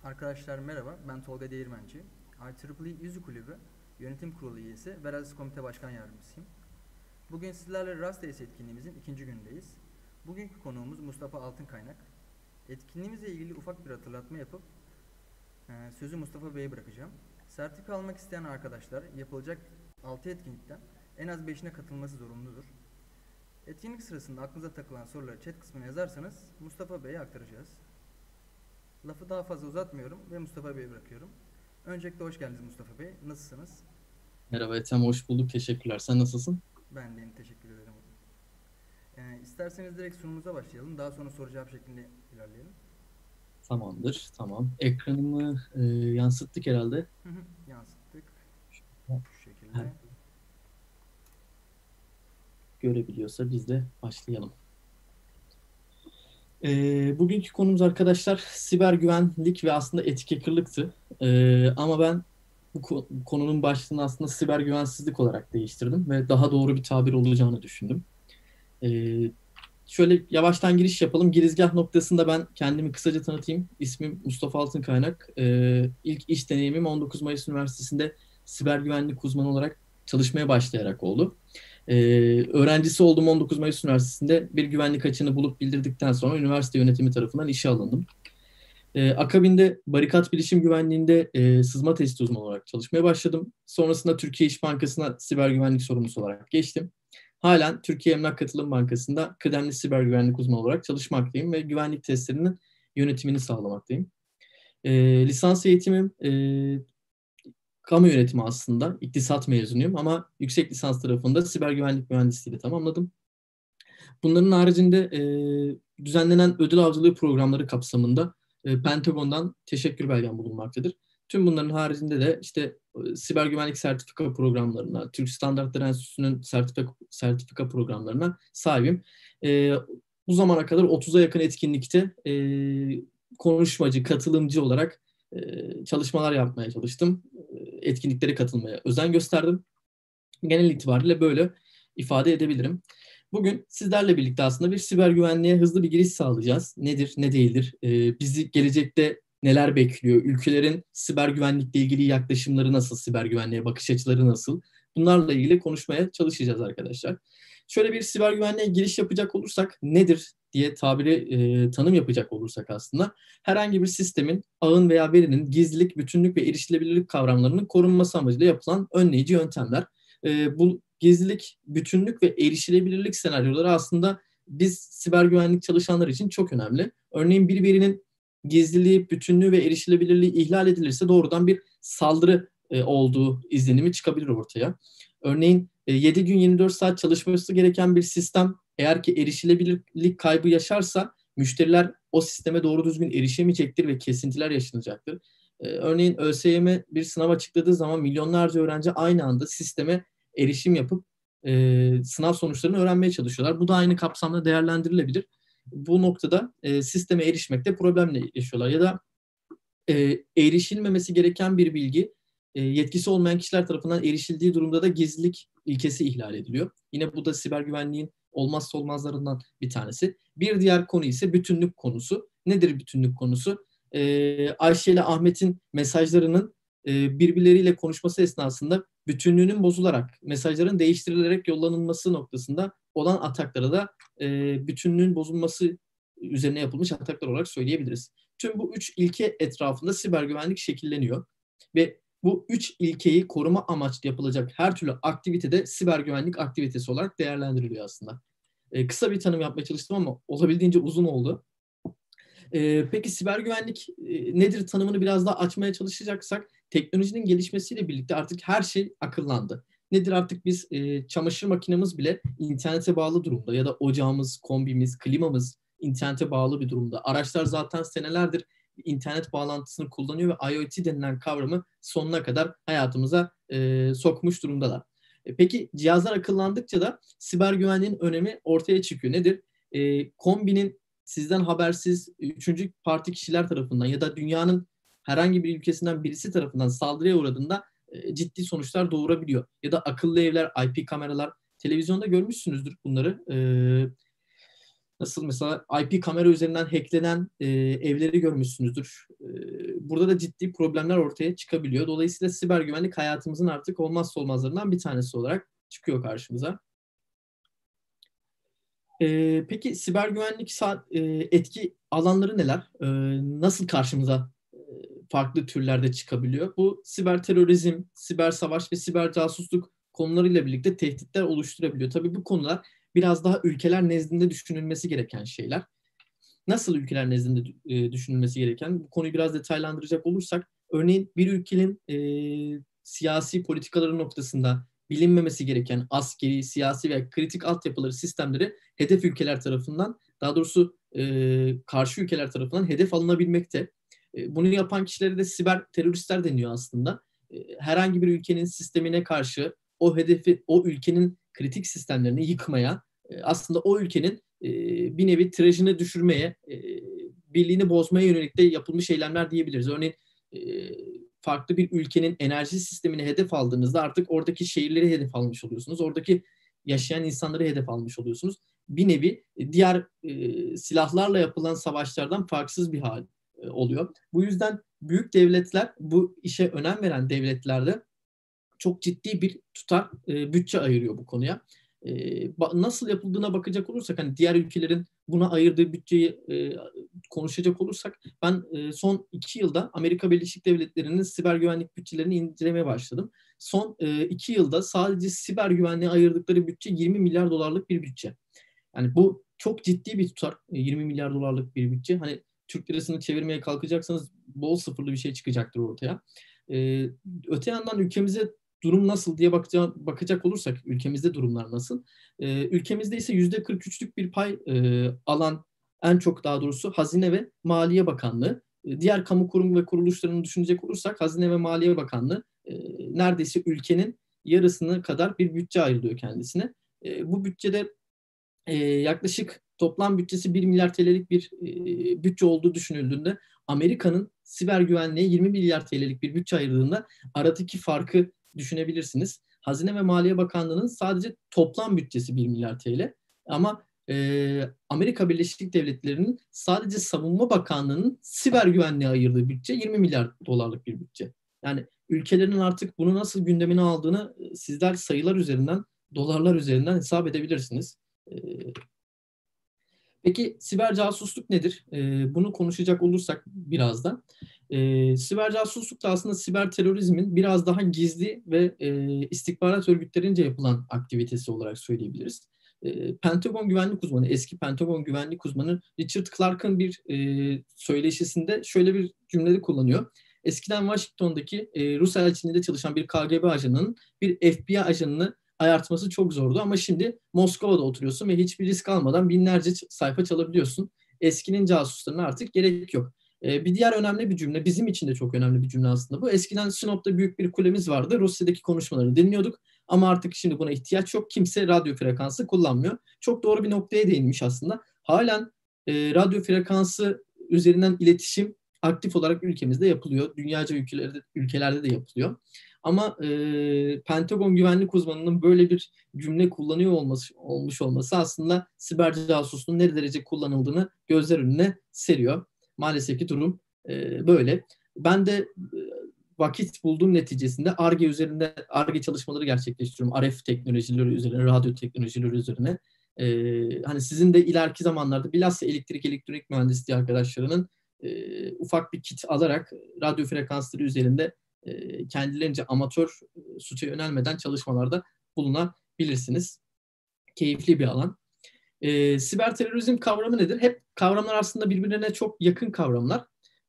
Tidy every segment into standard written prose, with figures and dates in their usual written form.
Arkadaşlar merhaba, ben Tolga Değirmenci. IEEE Yüzü Kulübü Yönetim Kurulu üyesi ve Erasmus Komite Başkan Yardımcısıyım. Bugün sizlerle Rastdays etkinliğimizin ikinci günündeyiz. Bugünkü konuğumuz Mustafa Altınkaynak. Etkinliğimizle ilgili ufak bir hatırlatma yapıp sözü Mustafa Bey'e bırakacağım. Sertifika almak isteyen arkadaşlar yapılacak 6 etkinlikten en az 5'ine katılması zorunludur. Etkinlik sırasında aklınıza takılan soruları chat kısmına yazarsanız Mustafa Bey'e aktaracağız. Lafı daha fazla uzatmıyorum ve Mustafa Bey'e bırakıyorum. Öncelikle hoş geldiniz Mustafa Bey. Nasılsınız? Merhaba Ethem, hoş bulduk. Teşekkürler. Sen nasılsın? Ben de teşekkür ederim. İsterseniz direkt sunumuza başlayalım. Daha sonra soru cevap şeklinde ilerleyelim. Tamamdır, tamam. Ekranımı yansıttık herhalde. Yansıttık. Şu Her şekilde. görebiliyorsa biz de başlayalım. Bugünkü konumuz arkadaşlar siber güvenlik ve aslında etik hackerlıktı. Ama ben bu konunun başlığını aslında siber güvensizlik olarak değiştirdim ve daha doğru bir tabir olacağını düşündüm. Şöyle yavaştan giriş yapalım. Girizgah noktasında ben kendimi kısaca tanıtayım. İsmim Mustafa Altınkaynak. İlk iş deneyimim 19 Mayıs Üniversitesi'nde siber güvenlik uzmanı olarak çalışmaya başlayarak oldu. Öğrencisi olduğum 19 Mayıs Üniversitesi'nde bir güvenlik açığını bulup bildirdikten sonra üniversite yönetimi tarafından işe alındım. Akabinde barikat bilişim güvenliğinde sızma testi uzmanı olarak çalışmaya başladım. Sonrasında Türkiye İş Bankası'na siber güvenlik sorumlusu olarak geçtim. Halen Türkiye Emlak Katılım Bankası'nda kıdemli siber güvenlik uzmanı olarak çalışmaktayım ve güvenlik testlerinin yönetimini sağlamaktayım. Lisans eğitimim kamu yönetimi aslında. İktisat mezunuyum ama yüksek lisans tarafında siber güvenlik mühendisliğiyle tamamladım. Bunların haricinde düzenlenen ödül avcılığı programları kapsamında Pentagon'dan teşekkür belgem bulunmaktadır. Tüm bunların haricinde de işte siber güvenlik sertifika programlarına, Türk Standartlar Enstitüsü'nün sertifika programlarına sahibim. Bu zamana kadar 30'a yakın etkinlikte konuşmacı, katılımcı olarak çalışmalar yapmaya çalıştım. Etkinliklere katılmaya özen gösterdim. Genel itibariyle böyle ifade edebilirim. Bugün sizlerle birlikte aslında bir siber güvenliğe hızlı bir giriş sağlayacağız. Nedir, ne değildir? Bizi gelecekte neler bekliyor? Ülkelerin siber güvenlikle ilgili yaklaşımları nasıl? Siber güvenliğe bakış açıları nasıl? Bunlarla ilgili konuşmaya çalışacağız arkadaşlar. Şöyle bir siber güvenliğe giriş yapacak olursak nedir diye tanım yapacak olursak aslında herhangi bir sistemin, ağın veya verinin gizlilik, bütünlük ve erişilebilirlik kavramlarının korunması amacıyla yapılan önleyici yöntemler. Bu gizlilik, bütünlük ve erişilebilirlik senaryoları aslında biz siber güvenlik çalışanlar için çok önemli. Örneğin bir verinin gizliliği, bütünlüğü ve erişilebilirliği ihlal edilirse doğrudan bir saldırı olduğu izlenimi çıkabilir ortaya. Örneğin 7 gün 24 saat çalışması gereken bir sistem eğer ki erişilebilirlik kaybı yaşarsa müşteriler o sisteme doğru düzgün erişemeyecektir ve kesintiler yaşanacaktır. Örneğin ÖSYM bir sınav açıkladığı zaman milyonlarca öğrenci aynı anda sisteme erişim yapıp sınav sonuçlarını öğrenmeye çalışıyorlar. Bu da aynı kapsamda değerlendirilebilir. Bu noktada sisteme erişmekte problemle yaşıyorlar. Ya da erişilmemesi gereken bir bilgi yetkisi olmayan kişiler tarafından erişildiği durumda da gizlilik ilkesi ihlal ediliyor. Yine bu da siber güvenliğin olmazsa olmazlarından bir tanesi. Bir diğer konu ise bütünlük konusu. Nedir bütünlük konusu? Ayşe ile Ahmet'in mesajlarının birbirleriyle konuşması esnasında bütünlüğünün bozularak, mesajların değiştirilerek yollanılması noktasında olan ataklara da bütünlüğün bozulması üzerine yapılmış ataklar olarak söyleyebiliriz. Tüm bu üç ilke etrafında siber güvenlik şekilleniyor ve bu üç ilkeyi koruma amaçlı yapılacak her türlü aktivitede siber güvenlik aktivitesi olarak değerlendiriliyor aslında. Kısa bir tanım yapmaya çalıştım ama olabildiğince uzun oldu. Peki siber güvenlik nedir tanımını biraz daha açmaya çalışacaksak teknolojinin gelişmesiyle birlikte artık her şey akıllandı. Nedir artık biz çamaşır makinemiz bile internete bağlı durumda ya da ocağımız, kombimiz, klimamız internete bağlı bir durumda. Araçlar zaten senelerdir internet bağlantısını kullanıyor ve IoT denilen kavramı sonuna kadar hayatımıza sokmuş durumdalar. Peki cihazlar akıllandıkça da siber güvenliğin önemi ortaya çıkıyor. Nedir? Kombinin sizden habersiz üçüncü parti kişiler tarafından ya da dünyanın herhangi bir ülkesinden birisi tarafından saldırıya uğradığında ciddi sonuçlar doğurabiliyor. Ya da akıllı evler, IP kameralar, televizyonda görmüşsünüzdür bunları. Nasıl mesela IP kamera üzerinden hacklenen evleri görmüşsünüzdür. Burada da ciddi problemler ortaya çıkabiliyor. Dolayısıyla siber güvenlik hayatımızın artık olmazsa olmazlarından bir tanesi olarak çıkıyor karşımıza. Peki siber güvenlik etki alanları neler? Nasıl karşımıza farklı türlerde çıkabiliyor? Bu siber terörizm, siber savaş ve siber casusluk konularıyla birlikte tehditler oluşturabiliyor. Tabii bu konular biraz daha ülkeler nezdinde düşünülmesi gereken şeyler. Nasıl ülkeler nezdinde düşünülmesi gereken? Bu konuyu biraz detaylandıracak olursak, örneğin bir ülkenin siyasi politikaları noktasında bilinmemesi gereken askeri, siyasi ve kritik altyapıları sistemleri hedef ülkeler tarafından, daha doğrusu karşı ülkeler tarafından hedef alınabilmekte. Bunu yapan kişilere de siber teröristler deniyor aslında. Herhangi bir ülkenin sistemine karşı o hedefi, o ülkenin kritik sistemlerini yıkmaya, aslında o ülkenin bir nevi tirajını düşürmeye, birliğini bozmaya yönelik de yapılmış eylemler diyebiliriz. Örneğin farklı bir ülkenin enerji sistemini hedef aldığınızda artık oradaki şehirleri hedef almış oluyorsunuz. Oradaki yaşayan insanları hedef almış oluyorsunuz. Bir nevi diğer silahlarla yapılan savaşlardan farksız bir hal oluyor. Bu yüzden büyük devletler, bu işe önem veren devletlerde çok ciddi bir tutar bütçe ayırıyor bu konuya. Nasıl yapıldığına bakacak olursak, hani diğer ülkelerin buna ayırdığı bütçeyi konuşacak olursak, ben son 2 yılda Amerika Birleşik Devletleri'nin siber güvenlik bütçelerini incelemeye başladım. Son 2 yılda sadece siber güvenliğe ayırdıkları bütçe 20 milyar dolarlık bir bütçe. Yani bu çok ciddi bir tutar. 20 milyar dolarlık bir bütçe. Hani Türk lirasını çevirmeye kalkacaksanız bol sıfırlı bir şey çıkacaktır ortaya. Öte yandan ülkemize durum nasıl diye bakacak olursak, ülkemizde durumlar nasıl? Ülkemizde ise %43'lük bir pay alan, en çok daha doğrusu Hazine ve Maliye Bakanlığı. Diğer kamu kurum ve kuruluşlarını düşünecek olursak Hazine ve Maliye Bakanlığı neredeyse ülkenin yarısını kadar bir bütçe ayrılıyor kendisine. Bu bütçede yaklaşık toplam bütçesi 1 milyar TL'lik bir bütçe olduğu düşünüldüğünde, Amerika'nın siber güvenliğe 20 milyar TL'lik bir bütçe ayırdığında aradaki farkı düşünebilirsiniz. Hazine ve Maliye Bakanlığı'nın sadece toplam bütçesi 1 milyar TL ama Amerika Birleşik Devletleri'nin sadece Savunma Bakanlığı'nın siber güvenliğe ayırdığı bütçe 20 milyar dolarlık bir bütçe. Yani ülkelerin artık bunu nasıl gündemine aldığını sizler sayılar üzerinden, dolarlar üzerinden hesap edebilirsiniz. Peki siber casusluk nedir? Bunu konuşacak olursak biraz da. Siber casusluk da aslında siber terörizmin biraz daha gizli ve istihbarat örgütlerince yapılan aktivitesi olarak söyleyebiliriz. Pentagon güvenlik uzmanı, eski Pentagon güvenlik uzmanı Richard Clark'ın bir söyleşisinde şöyle bir cümle kullanıyor. Eskiden Washington'daki Rus elçiliğinde çalışan bir KGB ajanının bir FBI ajanını ayartması çok zordu ama şimdi Moskova'da oturuyorsun ve hiçbir risk almadan binlerce sayfa çalabiliyorsun. Eskinin casuslarına artık gerek yok. Bir diğer önemli bir cümle, bizim için de çok önemli bir cümle aslında bu. Eskiden Sinop'ta büyük bir kulemiz vardı. Rusya'daki konuşmalarını dinliyorduk ama artık şimdi buna ihtiyaç yok. Kimse radyo frekansı kullanmıyor. Çok doğru bir noktaya değinmiş aslında. Halen radyo frekansı üzerinden iletişim aktif olarak ülkemizde yapılıyor. Dünyaca ülkelerde de yapılıyor. Ama Pentagon güvenlik uzmanının böyle bir cümle kullanıyor olmuş olması aslında siber casusluğun ne derece kullanıldığını gözler önüne seriyor. Maalesef ki durum böyle. Ben de vakit bulduğum neticesinde Ar-Ge üzerinde Ar-Ge çalışmaları gerçekleştiriyorum. RF teknolojileri üzerine, radyo teknolojileri üzerine. Hani sizin de ileriki zamanlarda bilhassa elektrik elektronik mühendisliği arkadaşlarının ufak bir kit alarak radyo frekansları üzerinde kendilerince amatör suça yönelmeden çalışmalarda bulunabilirsiniz. Keyifli bir alan. Siber terörizm kavramı nedir? Hep kavramlar aslında birbirlerine çok yakın kavramlar.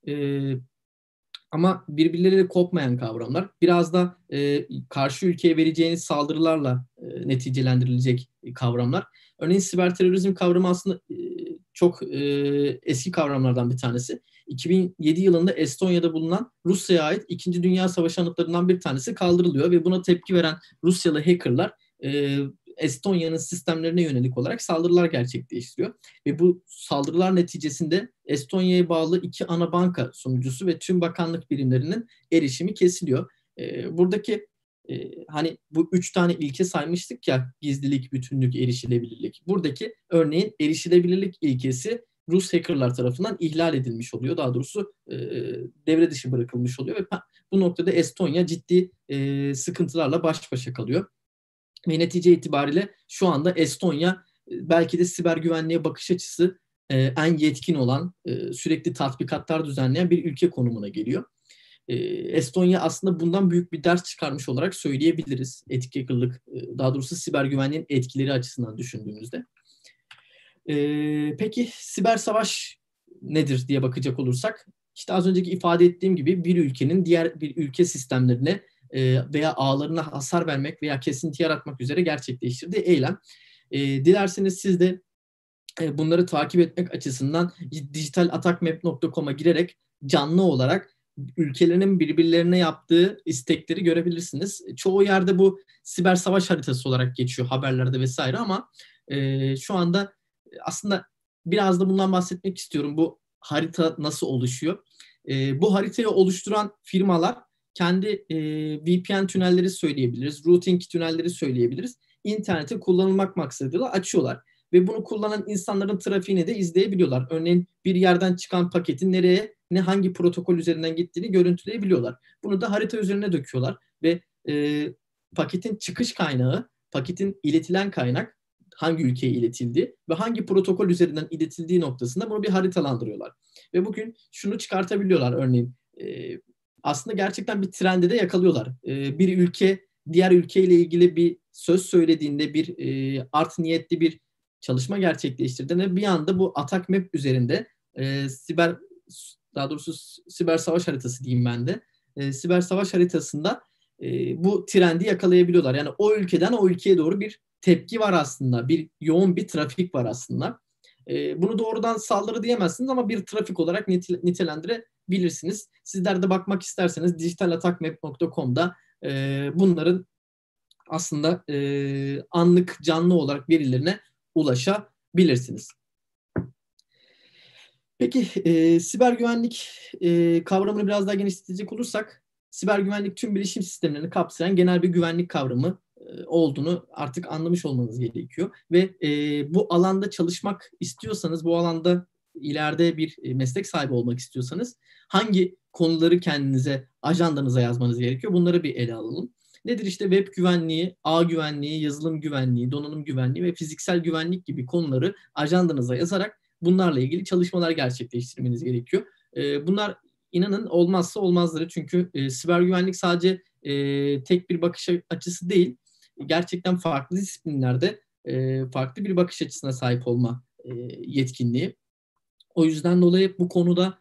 Ama birbirleriyle kopmayan kavramlar. Biraz da karşı ülkeye vereceğiniz saldırılarla neticelendirilecek kavramlar. Örneğin siber terörizm kavramı aslında çok eski kavramlardan bir tanesi. 2007 yılında Estonya'da bulunan Rusya'ya ait 2. Dünya Savaşı anıtlarından bir tanesi kaldırılıyor ve buna tepki veren Rusyalı hackerlar Estonya'nın sistemlerine yönelik olarak saldırılar gerçekleştiriyor. Ve bu saldırılar neticesinde Estonya'ya bağlı 2 ana banka sunucusu ve tüm bakanlık birimlerinin erişimi kesiliyor. Buradaki Hani bu 3 tane ilke saymıştık ya, gizlilik, bütünlük, erişilebilirlik. Buradaki örneğin erişilebilirlik ilkesi Rus hackerlar tarafından ihlal edilmiş oluyor. Daha doğrusu devre dışı bırakılmış oluyor ve bu noktada Estonya ciddi sıkıntılarla baş başa kalıyor. Ve netice itibariyle şu anda Estonya belki de siber güvenliğe bakış açısı en yetkin olan, sürekli tatbikatlar düzenleyen bir ülke konumuna geliyor. Estonya aslında bundan büyük bir ders çıkarmış olarak söyleyebiliriz. Etik hackerlık, daha doğrusu siber güvenliğin etkileri açısından düşündüğümüzde. Peki siber savaş nedir diye bakacak olursak, işte az önceki ifade ettiğim gibi bir ülkenin diğer bir ülke sistemlerine veya ağlarına hasar vermek veya kesinti yaratmak üzere gerçekleştirdiği eylem. Dilerseniz siz de bunları takip etmek açısından digitalattackmap.com'a girerek canlı olarak ülkelerin birbirlerine yaptığı istekleri görebilirsiniz. Çoğu yerde bu siber savaş haritası olarak geçiyor haberlerde vesaire ama şu anda aslında biraz da bundan bahsetmek istiyorum. Bu harita nasıl oluşuyor? Bu haritayı oluşturan firmalar kendi VPN tünelleri söyleyebiliriz, routing tünelleri söyleyebiliriz. İnterneti kullanılmak maksadıyla açıyorlar. Ve bunu kullanan insanların trafiğini de izleyebiliyorlar. Örneğin bir yerden çıkan paketin nereye, hangi protokol üzerinden gittiğini görüntüleyebiliyorlar. Bunu da harita üzerine döküyorlar ve paketin çıkış kaynağı, paketin iletilen kaynak, hangi ülkeye iletildi ve hangi protokol üzerinden iletildiği noktasında bunu bir haritalandırıyorlar. Ve bugün şunu çıkartabiliyorlar örneğin. Aslında gerçekten bir trende de yakalıyorlar. Bir ülke diğer ülkeyle ilgili bir söz söylediğinde, bir art niyetli bir çalışma gerçekleştirdiğinde bir anda bu attack map üzerinde daha doğrusu siber savaş haritası diyeyim ben de. Siber savaş haritasında bu trendi yakalayabiliyorlar. Yani o ülkeden o ülkeye doğru bir tepki var aslında. Bir yoğun bir trafik var aslında. Bunu doğrudan saldırı diyemezsiniz ama bir trafik olarak nitelendirebilirsiniz. Sizler de bakmak isterseniz digitalattackmap.com'da bunların aslında anlık canlı olarak verilerine ulaşabilirsiniz. Peki siber güvenlik kavramını biraz daha genişletecek olursak, siber güvenlik tüm bilişim sistemlerini kapsayan genel bir güvenlik kavramı olduğunu artık anlamış olmanız gerekiyor. Ve bu alanda çalışmak istiyorsanız, bu alanda ileride bir meslek sahibi olmak istiyorsanız hangi konuları kendinize, ajandanıza yazmanız gerekiyor? Bunları bir ele alalım. Nedir işte web güvenliği, ağ güvenliği, yazılım güvenliği, donanım güvenliği ve fiziksel güvenlik gibi konuları ajandanıza yazarak bunlarla ilgili çalışmalar gerçekleştirmeniz gerekiyor. Bunlar inanın olmazsa olmazları. Çünkü siber güvenlik sadece tek bir bakış açısı değil. Gerçekten farklı disiplinlerde farklı bir bakış açısına sahip olma yetkinliği. O yüzden dolayı bu konuda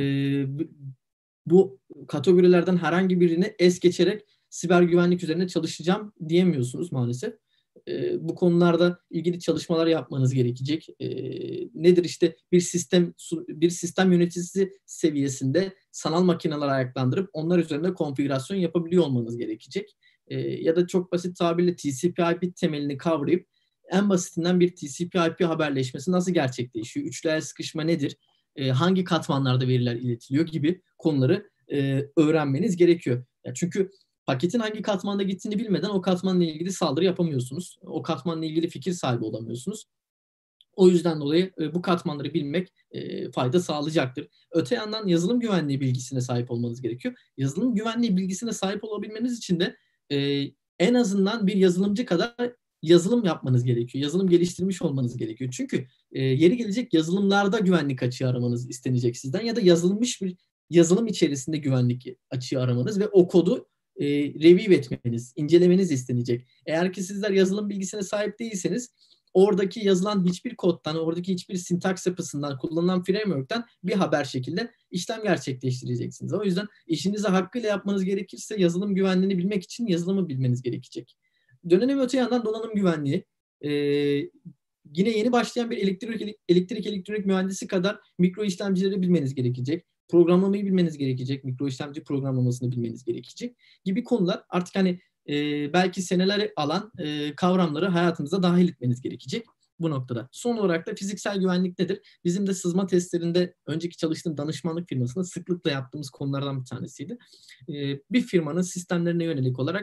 bu kategorilerden herhangi birini es geçerek siber güvenlik üzerine çalışacağım diyemiyorsunuz maalesef. Bu konularda ilgili çalışmalar yapmanız gerekecek. Nedir işte bir sistem yöneticisi seviyesinde sanal makineler ayaklandırıp onlar üzerinde konfigürasyon yapabiliyor olmanız gerekecek. Ya da çok basit tabirle TCP/IP temelini kavrayıp en basitinden bir TCP/IP haberleşmesi nasıl gerçekleşiyor? Üçlü el sıkışma nedir? Hangi katmanlarda veriler iletiliyor gibi konuları öğrenmeniz gerekiyor. Çünkü paketin hangi katmanda gittiğini bilmeden o katmanla ilgili saldırı yapamıyorsunuz. O katmanla ilgili fikir sahibi olamıyorsunuz. O yüzden dolayı bu katmanları bilmek fayda sağlayacaktır. Öte yandan yazılım güvenliği bilgisine sahip olmanız gerekiyor. Yazılım güvenliği bilgisine sahip olabilmeniz için de en azından bir yazılımcı kadar yazılım yapmanız gerekiyor. Yazılım geliştirmiş olmanız gerekiyor. Çünkü yeri gelecek yazılımlarda güvenlik açığı aramanız istenecek sizden ya da yazılmış bir yazılım içerisinde güvenlik açığı aramanız ve o kodu review etmeniz, incelemeniz istenecek. Eğer ki sizler yazılım bilgisine sahip değilseniz oradaki yazılan hiçbir koddan, oradaki hiçbir sintaks yapısından, kullanılan framework'ten bir haber şekilde işlem gerçekleştireceksiniz. O yüzden işinizi hakkıyla yapmanız gerekirse yazılım güvenliğini bilmek için yazılımı bilmeniz gerekecek. Dönelim öte yandan donanım güvenliği. Yine yeni başlayan bir elektronik mühendisi kadar mikro işlemcileri bilmeniz gerekecek. Programlamayı bilmeniz gerekecek. Mikro işlemci programlamasını bilmeniz gerekecek gibi konular artık hani belki seneler alan kavramları hayatınıza dahil etmeniz gerekecek bu noktada. Son olarak da fiziksel güvenlik nedir? Bizim de sızma testlerinde önceki çalıştığım danışmanlık firmasında sıklıkla yaptığımız konulardan bir tanesiydi. Bir firmanın sistemlerine yönelik olarak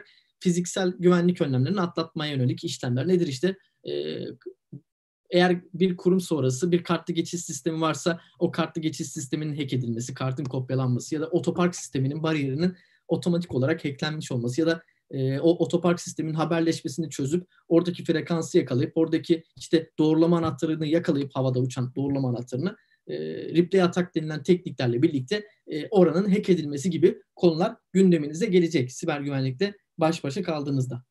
fiziksel güvenlik önlemlerini atlatmaya yönelik işlemler. Nedir işte? Eğer bir kurum sonrası bir kartlı geçiş sistemi varsa o kartlı geçiş sisteminin hack edilmesi, kartın kopyalanması ya da otopark sisteminin bariyerinin otomatik olarak hacklenmiş olması ya da o otopark sistemin haberleşmesini çözüp oradaki frekansı yakalayıp oradaki işte doğrulama anahtarını yakalayıp havada uçan doğrulama anahtarını replay attack denilen tekniklerle birlikte oranın hack edilmesi gibi konular gündeminize gelecek siber güvenlikte baş başa kaldığınızda.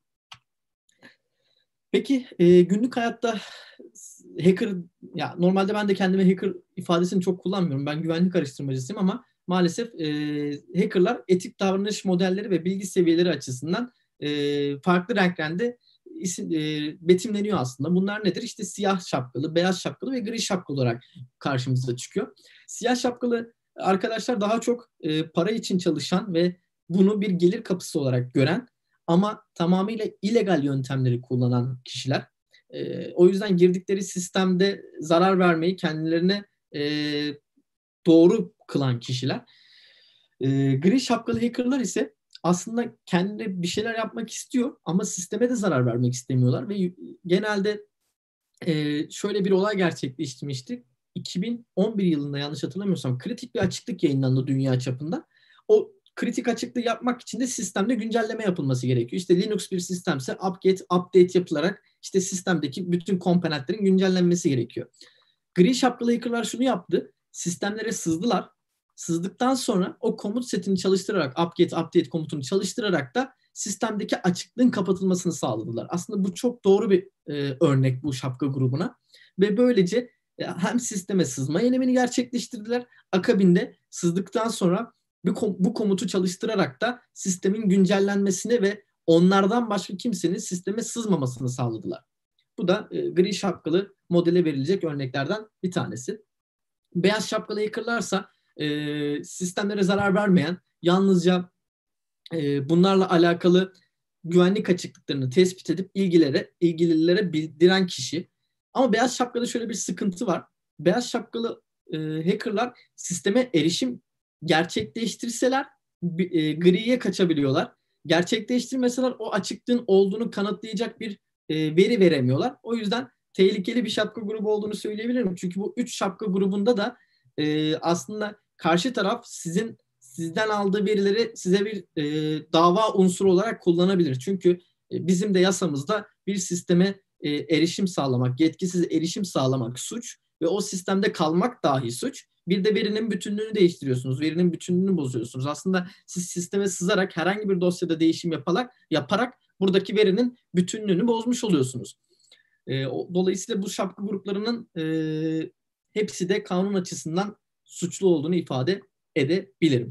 Peki günlük hayatta hacker, ya normalde ben de kendime hacker ifadesini çok kullanmıyorum. Ben güvenlik araştırmacısıyım ama maalesef hackerlar etik davranış modelleri ve bilgi seviyeleri açısından farklı renklerde betimleniyor aslında. Bunlar nedir? İşte siyah şapkalı, beyaz şapkalı ve gri şapkalı olarak karşımıza çıkıyor. Siyah şapkalı arkadaşlar daha çok para için çalışan ve bunu bir gelir kapısı olarak gören ama tamamıyla illegal yöntemleri kullanan kişiler. O yüzden girdikleri sistemde zarar vermeyi kendilerine doğru kılan kişiler. Gri şapkalı hackerlar ise aslında kendileri bir şeyler yapmak istiyor ama sisteme de zarar vermek istemiyorlar ve genelde şöyle bir olay gerçekleştirmişti. 2011 yılında yanlış hatırlamıyorsam kritik bir açıklık yayınlandı dünya çapında. O kritik açıklığı yapmak için de sistemde güncelleme yapılması gerekiyor. İşte Linux bir sistemse update yapılarak işte sistemdeki bütün komponentlerin güncellenmesi gerekiyor. Gri şapkalı hackerlar şunu yaptı. Sistemlere sızdılar. Sızdıktan sonra o komut setini çalıştırarak, update komutunu çalıştırarak da sistemdeki açıklığın kapatılmasını sağladılar. Aslında bu çok doğru bir örnek bu şapka grubuna. Ve böylece hem sisteme sızma eylemini gerçekleştirdiler. Akabinde sızdıktan sonra bu komutu çalıştırarak da sistemin güncellenmesini ve onlardan başka kimsenin sisteme sızmamasını sağladılar. Bu da gri şapkalı modele verilecek örneklerden bir tanesi. Beyaz şapkalı hackerlarsa sistemlere zarar vermeyen, yalnızca bunlarla alakalı güvenlik açıklıklarını tespit edip ilgililere bildiren kişi. Ama beyaz şapkada şöyle bir sıkıntı var. Beyaz şapkalı hackerlar sisteme erişim gerçekleştirseler griye kaçabiliyorlar. Gerçekleştirmeseler o açıklığın olduğunu kanıtlayacak bir veri veremiyorlar. O yüzden tehlikeli bir şapka grubu olduğunu söyleyebilirim. Çünkü bu 3 şapka grubunda da aslında karşı taraf sizden aldığı verileri size bir dava unsuru olarak kullanabilir. Çünkü bizim de yasamızda bir sisteme erişim sağlamak, yetkisiz erişim sağlamak suç ve o sistemde kalmak dahi suç. Bir de verinin bütünlüğünü değiştiriyorsunuz, verinin bütünlüğünü bozuyorsunuz. Aslında siz sisteme sızarak herhangi bir dosyada değişim yaparak buradaki verinin bütünlüğünü bozmuş oluyorsunuz. Dolayısıyla bu şapka gruplarının hepsi de kanun açısından suçlu olduğunu ifade edebilirim.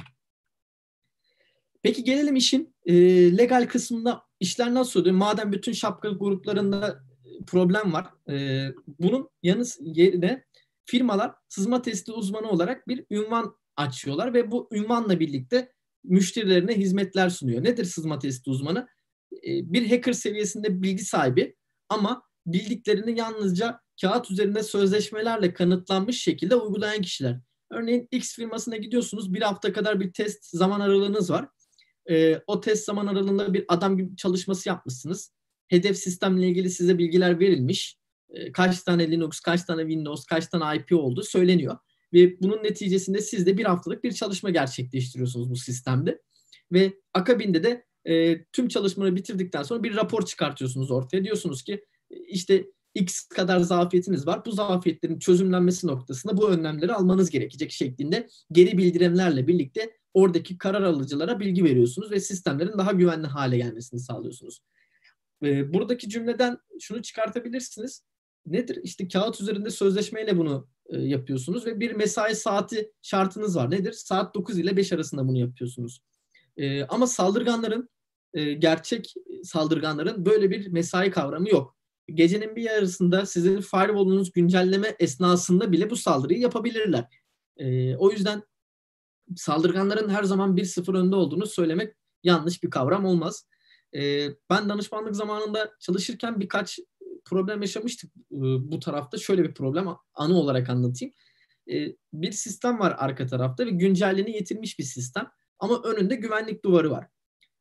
Peki gelelim işin legal kısmında işler nasıl oluyor? Madem bütün şapka gruplarında problem var, bunun yerine firmalar sızma testi uzmanı olarak bir ünvan açıyorlar ve bu ünvanla birlikte müşterilerine hizmetler sunuyor. Nedir sızma testi uzmanı? Bir hacker seviyesinde bilgi sahibi ama bildiklerini yalnızca kağıt üzerinde sözleşmelerle kanıtlanmış şekilde uygulayan kişiler. Örneğin X firmasına gidiyorsunuz, bir hafta kadar bir test zaman aralığınız var. O test zaman aralığında bir adam gibi çalışması yapmışsınız. Hedef sistemle ilgili size bilgiler verilmiş. Kaç tane Linux, kaç tane Windows, kaç tane IP olduğu söyleniyor. Ve bunun neticesinde siz de bir haftalık bir çalışma gerçekleştiriyorsunuz bu sistemde. Ve akabinde de tüm çalışmaları bitirdikten sonra bir rapor çıkartıyorsunuz ortaya. Diyorsunuz ki işte X kadar zafiyetiniz var. Bu zafiyetlerin çözümlenmesi noktasında bu önlemleri almanız gerekecek şeklinde geri bildirimlerle birlikte oradaki karar alıcılara bilgi veriyorsunuz ve sistemlerin daha güvenli hale gelmesini sağlıyorsunuz. Buradaki cümleden şunu çıkartabilirsiniz. Nedir? İşte kağıt üzerinde sözleşmeyle bunu yapıyorsunuz ve bir mesai saati şartınız var. Nedir? Saat 9 ile 5 arasında bunu yapıyorsunuz. Ama gerçek saldırganların böyle bir mesai kavramı yok. Gecenin bir yarısında sizin firewall'unuz güncelleme esnasında bile bu saldırıyı yapabilirler. O yüzden saldırganların her zaman 1-0 önde olduğunu söylemek yanlış bir kavram olmaz. Ben danışmanlık zamanında çalışırken birkaç problem yaşamıştık bu tarafta. Şöyle bir problem anı olarak anlatayım. Bir sistem var arka tarafta ve güncelliğini yitirmiş bir sistem ama önünde güvenlik duvarı var.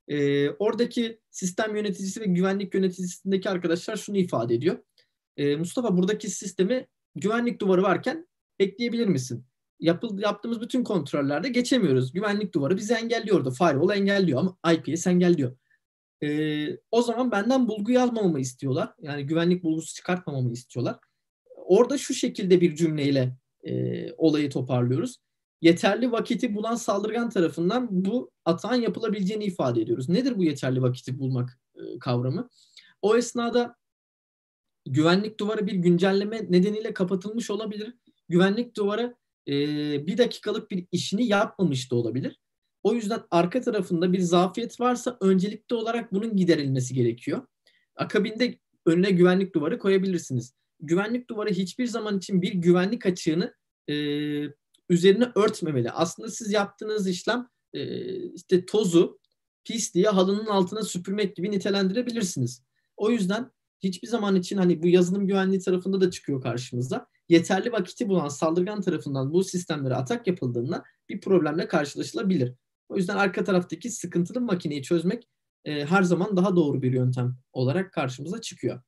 Oradaki sistem yöneticisi ve güvenlik yöneticisindeki arkadaşlar şunu ifade ediyor. Mustafa, buradaki sistemi güvenlik duvarı varken ekleyebilir misin? Yaptığımız bütün kontrollerde geçemiyoruz. Güvenlik duvarı bizi engelliyordu. Firewall engelliyor ama IPS engelliyor. O zaman benden bulgu yazmamamı istiyorlar. Yani güvenlik bulgusu çıkartmamamı istiyorlar. Orada şu şekilde bir cümleyle olayı toparlıyoruz. Yeterli vakiti bulan saldırgan tarafından bu atağın yapılabileceğini ifade ediyoruz. Nedir bu yeterli vakiti bulmak kavramı? O esnada güvenlik duvarı bir güncelleme nedeniyle kapatılmış olabilir. Güvenlik duvarı bir dakikalık bir işini yapmamış da olabilir. O yüzden arka tarafında bir zafiyet varsa öncelikli olarak bunun giderilmesi gerekiyor. Akabinde önüne güvenlik duvarı koyabilirsiniz. Güvenlik duvarı hiçbir zaman için bir güvenlik açığını üzerine örtmemeli. Aslında siz yaptığınız işlem işte tozu, pisliği halının altına süpürmek gibi nitelendirebilirsiniz. O yüzden hiçbir zaman için hani bu yazılım güvenliği tarafında da çıkıyor karşımıza. Yeterli vakiti bulan saldırgan tarafından bu sistemlere atak yapıldığında bir problemle karşılaşılabilir. O yüzden arka taraftaki sıkıntılı makineyi çözmek her zaman daha doğru bir yöntem olarak karşımıza çıkıyor.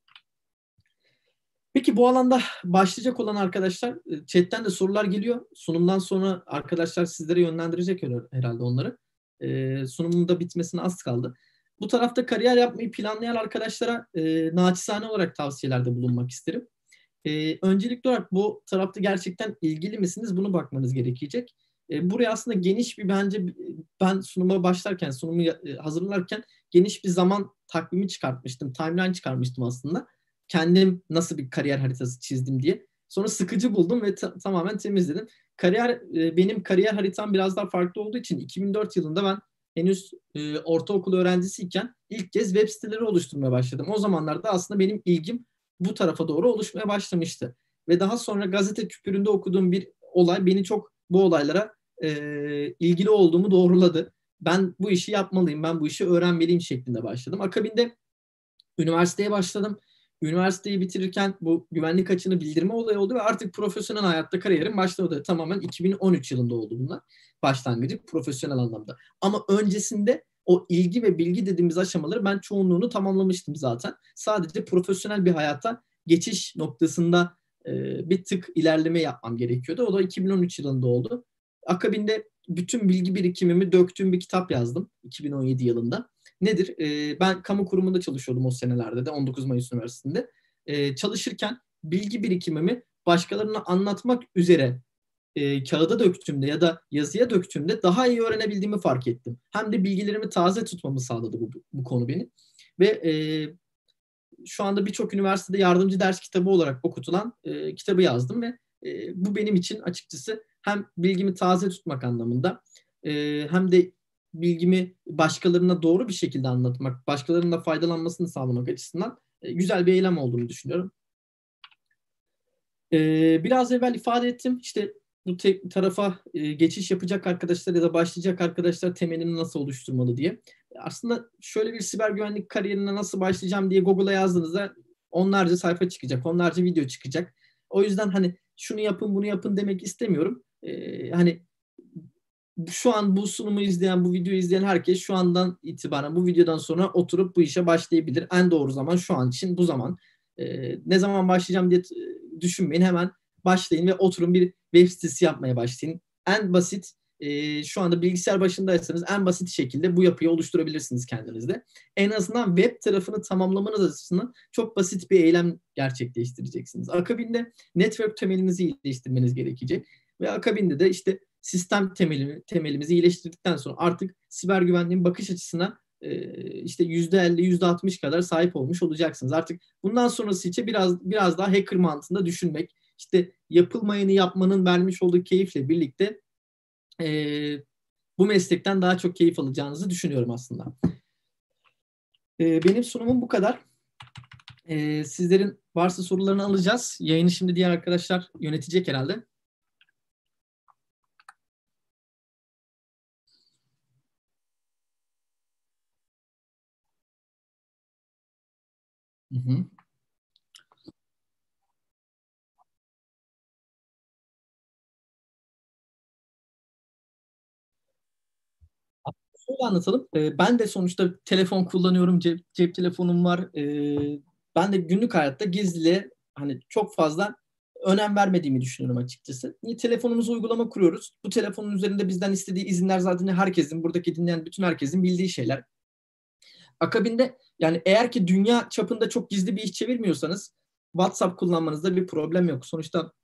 Peki bu alanda başlayacak olan arkadaşlar, chatten de sorular geliyor. Sunumdan sonra arkadaşlar sizlere yönlendirecek herhalde onları. Sunumun da bitmesine az kaldı. Bu tarafta kariyer yapmayı planlayan arkadaşlara naçizane olarak tavsiyelerde bulunmak isterim. Öncelikli olarak bu tarafta gerçekten ilgili misiniz? Bunu bakmanız gerekecek. Buraya aslında geniş bir bence ben sunuma başlarken, sunumu hazırlarken geniş bir zaman takvimi çıkartmıştım. Timeline çıkarmıştım aslında. Kendim nasıl bir kariyer haritası çizdim diye. Sonra sıkıcı buldum ve tamamen temizledim. Benim kariyer haritam biraz daha farklı olduğu için 2004 yılında ben henüz ortaokul öğrencisiyken ilk kez web siteleri oluşturmaya başladım. O zamanlarda aslında benim ilgim bu tarafa doğru oluşmaya başlamıştı. Ve daha sonra gazete küpüründe okuduğum bir olay beni çok bu olaylara ilgili olduğumu doğruladı. Ben bu işi yapmalıyım, ben bu işi öğrenmeliyim şeklinde başladım. Akabinde üniversiteye başladım. Üniversiteyi bitirirken bu güvenlik açığını bildirme olayı oldu ve artık profesyonel hayatta kariyerim başladı. Tamamen 2013 yılında oldu bunlar. Başlangıcı profesyonel anlamda. Ama öncesinde o ilgi ve bilgi dediğimiz aşamaları ben çoğunluğunu tamamlamıştım zaten. Sadece profesyonel bir hayata geçiş noktasında bir tık ilerleme yapmam gerekiyordu. O da 2013 yılında oldu. Akabinde bütün bilgi birikimimi döktüğüm bir kitap yazdım 2017 yılında. Nedir? Ben kamu kurumunda çalışıyordum o senelerde de 19 Mayıs Üniversitesi'nde. Çalışırken bilgi birikimimi başkalarına anlatmak üzere kağıda döktüğümde ya da yazıya döktüğümde daha iyi öğrenebildiğimi fark ettim. Hem de bilgilerimi taze tutmamı sağladı bu konu beni. Ve şu anda birçok üniversitede yardımcı ders kitabı olarak okutulan kitabı yazdım ve bu benim için açıkçası hem bilgimi taze tutmak anlamında hem de bilgimi başkalarına doğru bir şekilde anlatmak, başkalarının da faydalanmasını sağlamak açısından güzel bir eylem olduğunu düşünüyorum. Biraz evvel ifade ettim. İşte bu tarafa geçiş yapacak arkadaşlar ya da başlayacak arkadaşlar temelini nasıl oluşturmalı diye. Aslında şöyle bir siber güvenlik kariyerine nasıl başlayacağım diye Google'a yazdığınızda onlarca sayfa çıkacak, onlarca video çıkacak. O yüzden hani şunu yapın, bunu yapın demek istemiyorum. Hani şu an bu sunumu izleyen, bu videoyu izleyen herkes şu andan itibaren bu videodan sonra oturup bu işe başlayabilir. En doğru zaman şu an için bu zaman. Ne zaman başlayacağım diye düşünmeyin. Hemen başlayın ve oturun bir web sitesi yapmaya başlayın. En basit şu anda bilgisayar başındaysanız en basit şekilde bu yapıyı oluşturabilirsiniz kendinizde. En azından web tarafını tamamlamanız açısından çok basit bir eylem gerçekleştireceksiniz. Akabinde network temelinizi iyileştirmeniz gerekecek. Ve akabinde de işte sistem temelimizi iyileştirdikten sonra artık siber güvenliğin bakış açısına işte %50, %60 kadar sahip olmuş olacaksınız. Artık bundan sonrası için biraz daha hacker mantığında düşünmek, işte yapılmayanı yapmanın vermiş olduğu keyifle birlikte bu meslekten daha çok keyif alacağınızı düşünüyorum aslında. Benim sunumum bu kadar. Sizlerin varsa sorularını alacağız. Yayını şimdi diğer arkadaşlar yönetecek herhalde. Hı hı. Şöyle anlatalım. Ben de sonuçta telefon kullanıyorum. Cep telefonum var. Ben de günlük hayatta gizliliğe hani çok fazla önem vermediğimi düşünüyorum açıkçası. Niye telefonumuza uygulama kuruyoruz? Bu telefonun üzerinde bizden istediği izinler zaten herkesin, buradaki dinleyen bütün herkesin bildiği şeyler. Akabinde yani eğer ki dünya çapında çok gizli bir iş çevirmiyorsanız WhatsApp kullanmanızda bir problem yok. Sonuçta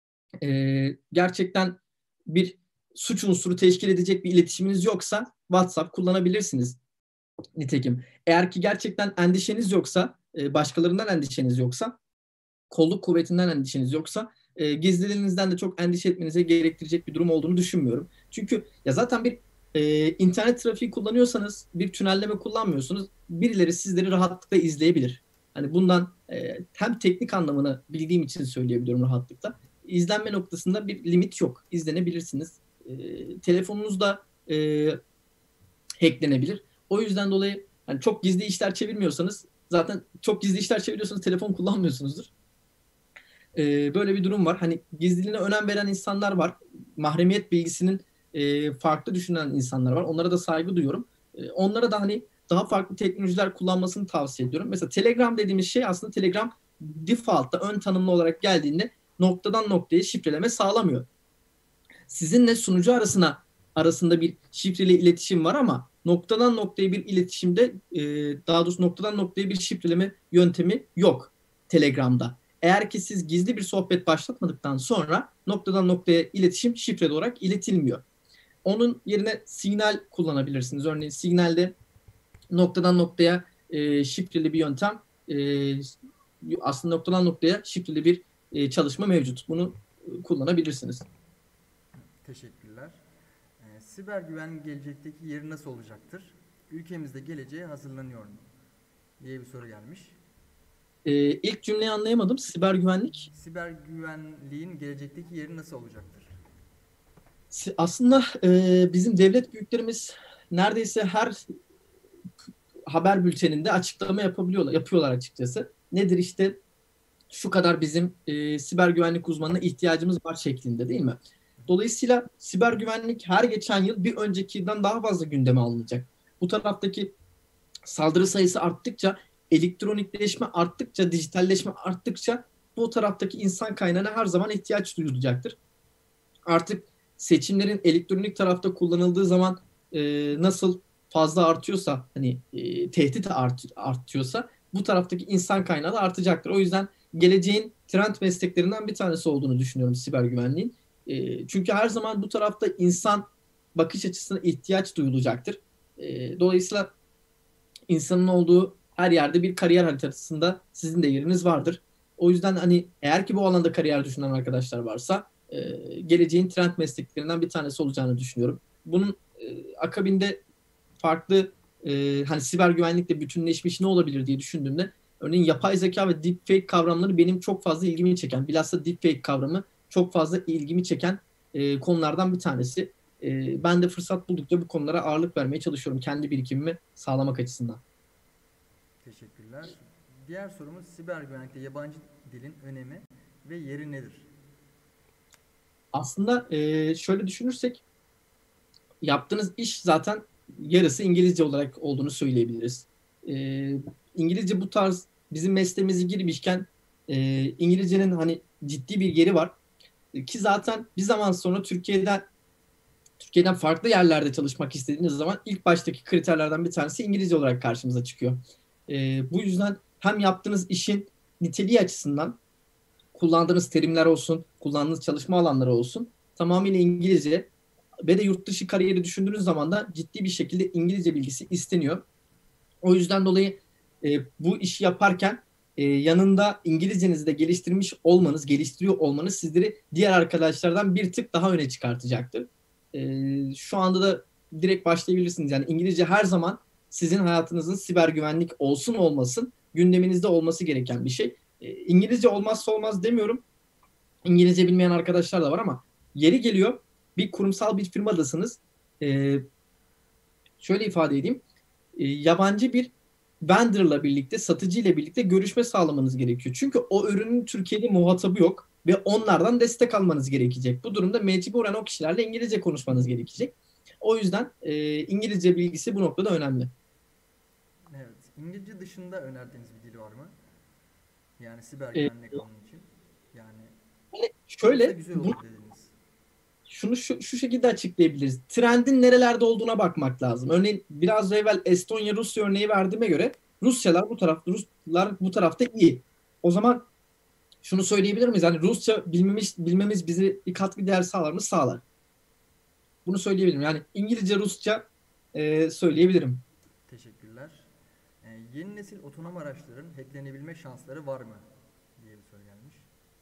gerçekten bir suç unsuru teşkil edecek bir iletişiminiz yoksa WhatsApp kullanabilirsiniz. Nitekim eğer ki gerçekten endişeniz yoksa, başkalarından endişeniz yoksa, kolluk kuvvetinden endişeniz yoksa gizliliğinizden de çok endişe etmenize gerektirecek bir durum olduğunu düşünmüyorum. Çünkü ya zaten bir internet trafiği kullanıyorsanız, bir tünelleme kullanmıyorsunuz, birileri sizleri rahatlıkla izleyebilir. Hani bundan hem teknik anlamını bildiğim için söyleyebiliyorum rahatlıkla. İzlenme noktasında bir limit yok. İzlenebilirsiniz. Telefonunuz da hacklenebilir. O yüzden dolayı hani çok gizli işler çevirmiyorsanız, zaten çok gizli işler çeviriyorsanız telefon kullanmıyorsunuzdur. Böyle bir durum var. Hani gizliliğine önem veren insanlar var. Mahremiyet bilgisinin farklı düşünen insanlar var. Onlara da saygı duyuyorum. Onlara da hani daha farklı teknolojiler kullanmasını tavsiye ediyorum. Mesela Telegram dediğimiz şey aslında Telegram default'ta ön tanımlı olarak geldiğinde noktadan noktaya şifreleme sağlamıyor. Sizinle sunucu arasında bir şifreli iletişim var ama noktadan noktaya bir iletişimde daha doğrusu noktadan noktaya bir şifreleme yöntemi yok Telegram'da. Eğer ki siz gizli bir sohbet başlatmadıktan sonra noktadan noktaya iletişim şifreli olarak iletilmiyor. Onun yerine Signal kullanabilirsiniz. Örneğin Signal'de noktadan noktaya şifreli bir yöntem, aslında noktadan noktaya şifreli bir çalışma mevcut. Bunu kullanabilirsiniz. Teşekkürler. Siber güvenlik gelecekteki yeri nasıl olacaktır? Ülkemizde geleceğe hazırlanıyor mu? Diye bir soru gelmiş. İlk cümleyi anlayamadım. Siber güvenlik. Siber güvenliğin gelecekteki yeri nasıl olacaktır? Aslında bizim devlet büyüklerimiz neredeyse her haber bülteninde açıklama yapıyorlar açıkçası. Nedir işte şu kadar bizim siber güvenlik uzmanına ihtiyacımız var şeklinde, değil mi? Dolayısıyla siber güvenlik her geçen yıl bir öncekinden daha fazla gündeme alınacak. Bu taraftaki saldırı sayısı arttıkça, elektronikleşme arttıkça, dijitalleşme arttıkça bu taraftaki insan kaynağına her zaman ihtiyaç duyulacaktır. Artık seçimlerin elektronik tarafta kullanıldığı zaman nasıl fazla artıyorsa, hani tehdit artıyorsa bu taraftaki insan kaynağı da artacaktır. O yüzden geleceğin trend mesleklerinden bir tanesi olduğunu düşünüyorum siber güvenliğin. Çünkü her zaman bu tarafta insan bakış açısına ihtiyaç duyulacaktır. Dolayısıyla insanın olduğu her yerde bir kariyer haritasında sizin de yeriniz vardır. O yüzden hani eğer ki bu alanda kariyer düşünen arkadaşlar varsa geleceğin trend mesleklerinden bir tanesi olacağını düşünüyorum. Bunun akabinde farklı hani siber güvenlikle bütünleşmiş ne olabilir diye düşündüğümde örneğin yapay zeka ve deepfake kavramları benim çok fazla ilgimi çeken, bilhassa deepfake kavramı çok fazla ilgimi çeken konulardan bir tanesi. Ben de fırsat buldukça bu konulara ağırlık vermeye çalışıyorum kendi birikimimi sağlamak açısından. Teşekkürler. Diğer sorumuz siber güvenlikte yabancı dilin önemi ve yeri nedir? Aslında şöyle düşünürsek yaptığınız iş zaten yarısı İngilizce olarak olduğunu söyleyebiliriz. İngilizce bu tarz bizim mesleğimize girmişken İngilizcenin hani ciddi bir yeri var. Ki zaten bir zaman sonra Türkiye'den farklı yerlerde çalışmak istediğiniz zaman ilk baştaki kriterlerden bir tanesi İngilizce olarak karşımıza çıkıyor. Bu yüzden hem yaptığınız işin niteliği açısından kullandığınız terimler olsun, kullandığınız çalışma alanları olsun tamamıyla İngilizce ve de yurt dışı kariyeri düşündüğünüz zaman da ciddi bir şekilde İngilizce bilgisi isteniyor. O yüzden dolayı bu işi yaparken yanında İngilizcenizi de geliştiriyor olmanız sizleri diğer arkadaşlardan bir tık daha öne çıkartacaktır. Şu anda da direkt başlayabilirsiniz. Yani İngilizce her zaman sizin hayatınızın siber güvenlik olsun olmasın gündeminizde olması gereken bir şey. İngilizce olmazsa olmaz demiyorum. İngilizce bilmeyen arkadaşlar da var ama yeri geliyor bir kurumsal bir firmadasınız. Şöyle ifade edeyim. Yabancı bir vendor'la birlikte, satıcıyla birlikte görüşme sağlamanız gerekiyor. Çünkü o ürünün Türkiye'de muhatabı yok ve onlardan destek almanız gerekecek. Bu durumda mecburen o kişilerle İngilizce konuşmanız gerekecek. O yüzden İngilizce bilgisi bu noktada önemli. Evet. İngilizce dışında önerdiğiniz bir dil var mı? Yani siber E, güvenlik alanı için. Yani olsa Şöyle güzel olur dediniz. şunu şu şekilde açıklayabiliriz. Trendin nerelerde olduğuna bakmak lazım. Örneğin biraz evvel Estonya, Rusya örneği verdiğime göre Ruslar bu tarafta iyi. O zaman şunu söyleyebilir miyiz? Yani Rusça bilmemiz bize bir katkı değer sağlar mı? Sağlar. Bunu söyleyebilirim. Yani İngilizce, Rusça söyleyebilirim. Teşekkürler. Yeni nesil otonom araçların hacklenebilme şansları var mı? Diye bir soru gelmiş.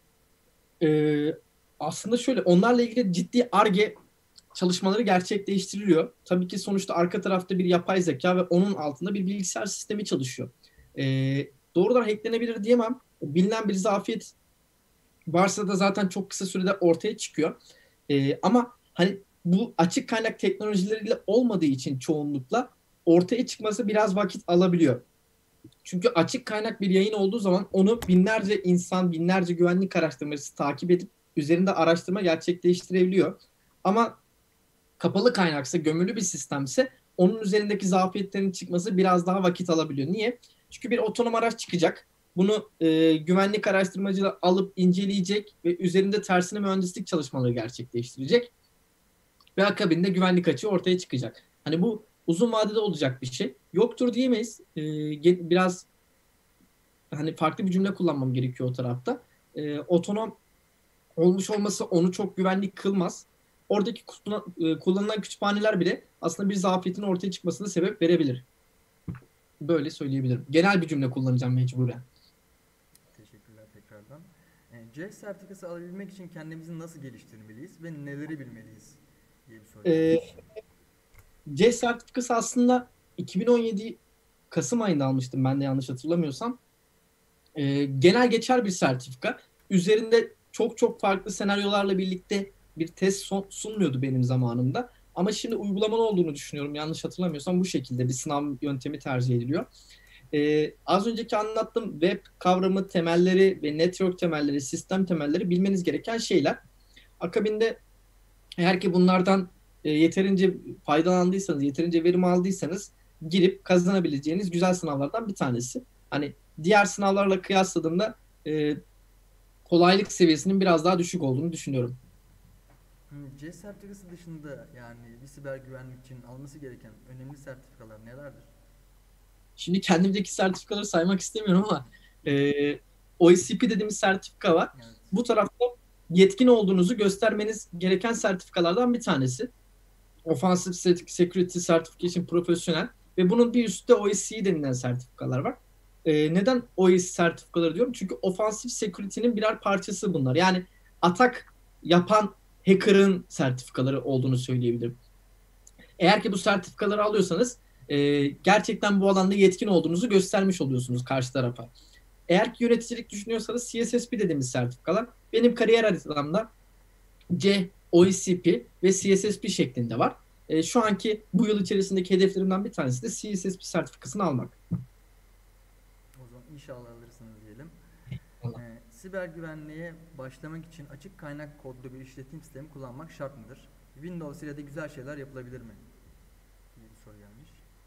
Ee, Aslında şöyle, onlarla ilgili ciddi Ar-Ge çalışmaları gerçekleştiriliyor. Tabii ki sonuçta arka tarafta bir yapay zeka ve onun altında bir bilgisayar sistemi çalışıyor. Doğrudan hacklenebilir diyemem. Bilinen bir zafiyet varsa da zaten çok kısa sürede ortaya çıkıyor. Ama hani bu açık kaynak teknolojileriyle olmadığı için çoğunlukla ortaya çıkması biraz vakit alabiliyor. Çünkü açık kaynak bir yayın olduğu zaman onu binlerce insan, binlerce güvenlik araştırmacısı takip edip üzerinde araştırma gerçekleştirebiliyor. Ama kapalı kaynaksa, gömülü bir sistemse onun üzerindeki zafiyetlerin çıkması biraz daha vakit alabiliyor. Niye? Çünkü bir otonom araç çıkacak. Bunu güvenlik araştırmacıları alıp inceleyecek ve üzerinde tersine mühendislik çalışmaları gerçekleştirecek. Ve akabinde güvenlik açığı ortaya çıkacak. Hani bu uzun vadede olacak bir şey. Yoktur diyemeyiz. Biraz hani farklı bir cümle kullanmam gerekiyor o tarafta. Otonom olmuş olması onu çok güvenli kılmaz. Oradaki kullanılan kütüphaneler bile aslında bir zafiyetin ortaya çıkmasına sebep verebilir. Böyle söyleyebilirim. Genel bir cümle kullanacağım mecburen. Teşekkürler tekrardan. C sertifikası alabilmek için kendimizi nasıl geliştirmeliyiz ve neleri bilmeliyiz diye bir soru Ee, gelmiş. C sertifikası aslında 2017 Kasım ayında almıştım ben de yanlış hatırlamıyorsam. Genel geçer bir sertifika. Üzerinde çok çok farklı senaryolarla birlikte bir test sunmuyordu benim zamanımda. Ama şimdi uygulamalı olduğunu düşünüyorum. Yanlış hatırlamıyorsam bu şekilde bir sınav yöntemi tercih ediliyor. Az önceki anlattığım web kavramı temelleri ve network temelleri, sistem temelleri bilmeniz gereken şeyler. Akabinde eğer ki bunlardan yeterince faydalandıysanız, yeterince verim aldıysanız girip kazanabileceğiniz güzel sınavlardan bir tanesi. Hani diğer sınavlarla kıyasladığımda e, kolaylık seviyesinin biraz daha düşük olduğunu düşünüyorum. C sertifikası dışında yani bir siber güvenlik için alması gereken önemli sertifikalar nelerdir? Şimdi kendimdeki sertifikaları saymak istemiyorum ama OSCP dediğimiz sertifika var. Evet. Bu tarafta yetkin olduğunuzu göstermeniz gereken sertifikalardan bir tanesi. Offensive Security Certification Professional ve bunun bir üstte OSCE denilen sertifikalar var. Neden OSCE sertifikaları diyorum? Çünkü Offensive Security'nin birer parçası bunlar. Yani atak yapan hacker'ın sertifikaları olduğunu söyleyebilirim. Eğer ki bu sertifikaları alıyorsanız gerçekten bu alanda yetkin olduğunuzu göstermiş oluyorsunuz karşı tarafa. Eğer ki yöneticilik düşünüyorsanız CSSP dediğimiz sertifikalar benim kariyer haritamda C, OSCP ve CSSP şeklinde var. Şu anki bu yıl içerisindeki hedeflerimden bir tanesi de CSSP sertifikasını almak. O zaman inşallah alırsınız diyelim. Siber güvenliğe başlamak için açık kaynak kodlu bir işletim sistemi kullanmak şart mıdır? Windows ile de güzel şeyler yapılabilir mi? Diye bir soru gelmiş.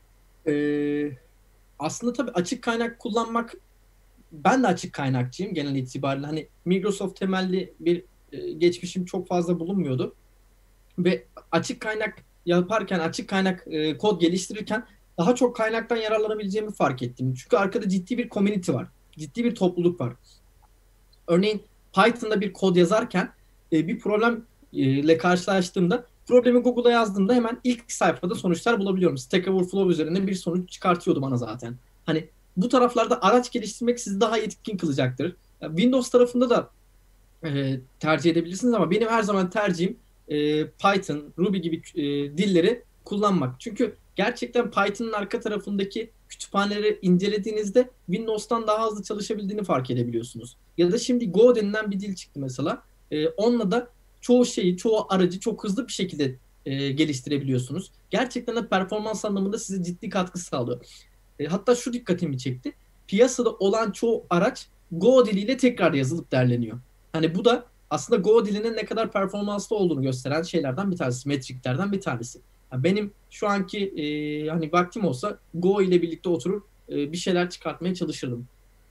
Aslında tabii açık kaynak kullanmak, ben de açık kaynakçıyım genel itibariyle. Hani Microsoft temelli bir geçmişim çok fazla bulunmuyordu. Ve açık kaynak yaparken, açık kaynak kod geliştirirken daha çok kaynaktan yararlanabileceğimi fark ettim. Çünkü arkada ciddi bir community var. Ciddi bir topluluk var. Örneğin Python'da bir kod yazarken bir problemle karşılaştığımda problemi Google'a yazdığımda hemen ilk sayfada sonuçlar bulabiliyorum. Stack Overflow üzerinden bir sonuç çıkartıyordu bana zaten. Hani bu taraflarda araç geliştirmek sizi daha yetkin kılacaktır. Windows tarafında da tercih edebilirsiniz ama benim her zaman tercihim Python, Ruby gibi dilleri kullanmak. Çünkü gerçekten Python'ın arka tarafındaki kütüphaneleri incelediğinizde Windows'tan daha hızlı çalışabildiğini fark edebiliyorsunuz. Ya da şimdi Go denilen bir dil çıktı mesela. Onunla da çoğu şeyi, çoğu aracı çok hızlı bir şekilde geliştirebiliyorsunuz. Gerçekten de performans anlamında size ciddi katkı sağlıyor. Hatta şu dikkatimi çekti. Piyasada olan çoğu araç Go diliyle tekrar yazılıp derleniyor. Hani bu da aslında Go dilinin ne kadar performanslı olduğunu gösteren şeylerden bir tanesi, metriklerden bir tanesi. Ya benim şu anki hani vaktim olsa Go ile birlikte oturur bir şeyler çıkartmaya çalışırdım.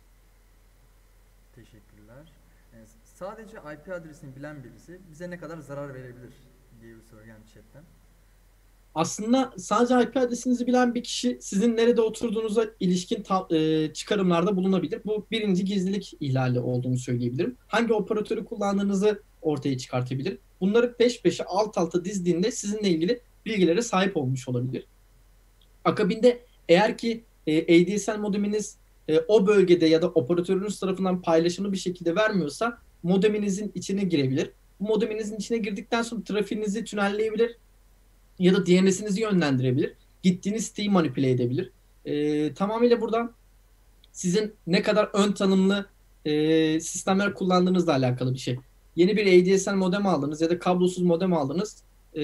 Teşekkürler. Sadece IP adresini bilen birisi bize ne kadar zarar verebilir diye bir soru gelmiş chatten. Aslında sadece IP adresinizi bilen bir kişi sizin nerede oturduğunuza ilişkin çıkarımlarda bulunabilir. Bu birinci gizlilik ihlali olduğunu söyleyebilirim. Hangi operatörü kullandığınızı ortaya çıkartabilir. Bunları peş peşe alt alta dizdiğinde sizinle ilgili bilgilere sahip olmuş olabilir. Akabinde eğer ki ADSL modeminiz o bölgede ya da operatörünüz tarafından paylaşımlı bir şekilde vermiyorsa modeminizin içine girebilir. Bu modeminizin içine girdikten sonra trafiğinizi tünelleyebilir ya da DNS'inizi yönlendirebilir. Gittiğiniz siteyi manipüle edebilir. Tamamıyla buradan sizin ne kadar ön tanımlı sistemler kullandığınızla alakalı bir şey. Yeni bir ADSL modem aldınız ya da kablosuz modem aldınız. E,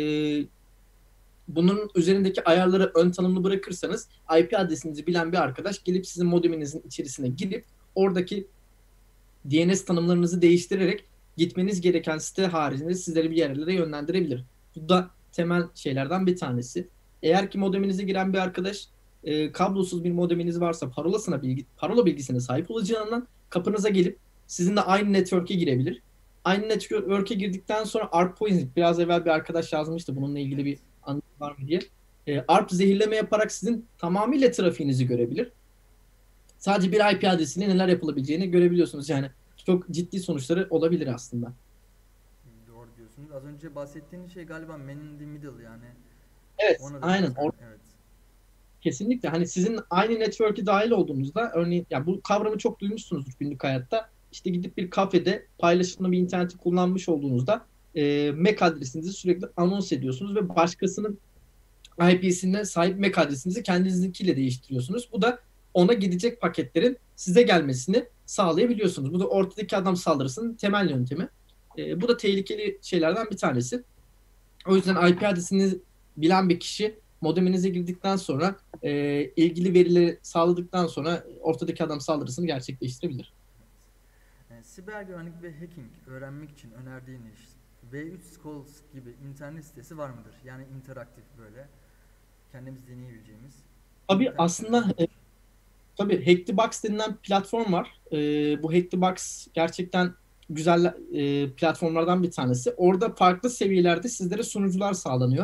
Bunun üzerindeki ayarları ön tanımlı bırakırsanız IP adresinizi bilen bir arkadaş gelip sizin modeminizin içerisine girip oradaki DNS tanımlarınızı değiştirerek gitmeniz gereken site haricinde sizleri bir yerlere yönlendirebilir. Bu da temel şeylerden bir tanesi. Eğer ki modeminize giren bir arkadaş kablosuz bir modeminiz varsa parola bilgisine sahip olacağından kapınıza gelip sizinle aynı network'e girebilir. Aynı network'e girdikten sonra ARP poisoning, biraz evvel bir arkadaş yazmıştı bununla ilgili bir anı var mı diye. ARP zehirleme yaparak sizin tamamıyla trafiğinizi görebilir. Sadece bir IP adresiyle neler yapılabileceğini görebiliyorsunuz. Yani çok ciddi sonuçları olabilir aslında. Doğru diyorsunuz. Az önce bahsettiğiniz şey galiba man in the middle yani. Evet, Ona da aynen. benzer. Evet. Kesinlikle. Hani sizin aynı network'e dahil olduğunuzda örneğin ya bu kavramı çok duymuşsunuzdur günlük hayatta. İşte gidip bir kafede paylaşımlı bir interneti kullanmış olduğunuzda MAC adresinizi sürekli anons ediyorsunuz ve başkasının IP'sine sahip MAC adresinizi kendinizinkiyle değiştiriyorsunuz. Bu da ona gidecek paketlerin size gelmesini sağlayabiliyorsunuz. Bu da ortadaki adam saldırısının temel yöntemi. Bu da tehlikeli şeylerden bir tanesi. O yüzden IP adresini bilen bir kişi modeminize girdikten sonra ilgili verileri sağladıktan sonra ortadaki adam saldırısını gerçekleştirebilir. Siber güvenlik ve hacking öğrenmek için önerdiğiniz V3 Schools gibi internet sitesi var mıdır? Yani interaktif böyle kendimiz deneyebileceğimiz. Tabii İnternet aslında öğrenmek için. tabii Hack the Box denilen platform var. Bu Hack the Box gerçekten güzel platformlardan bir tanesi. Orada farklı seviyelerde sizlere sunucular sağlanıyor.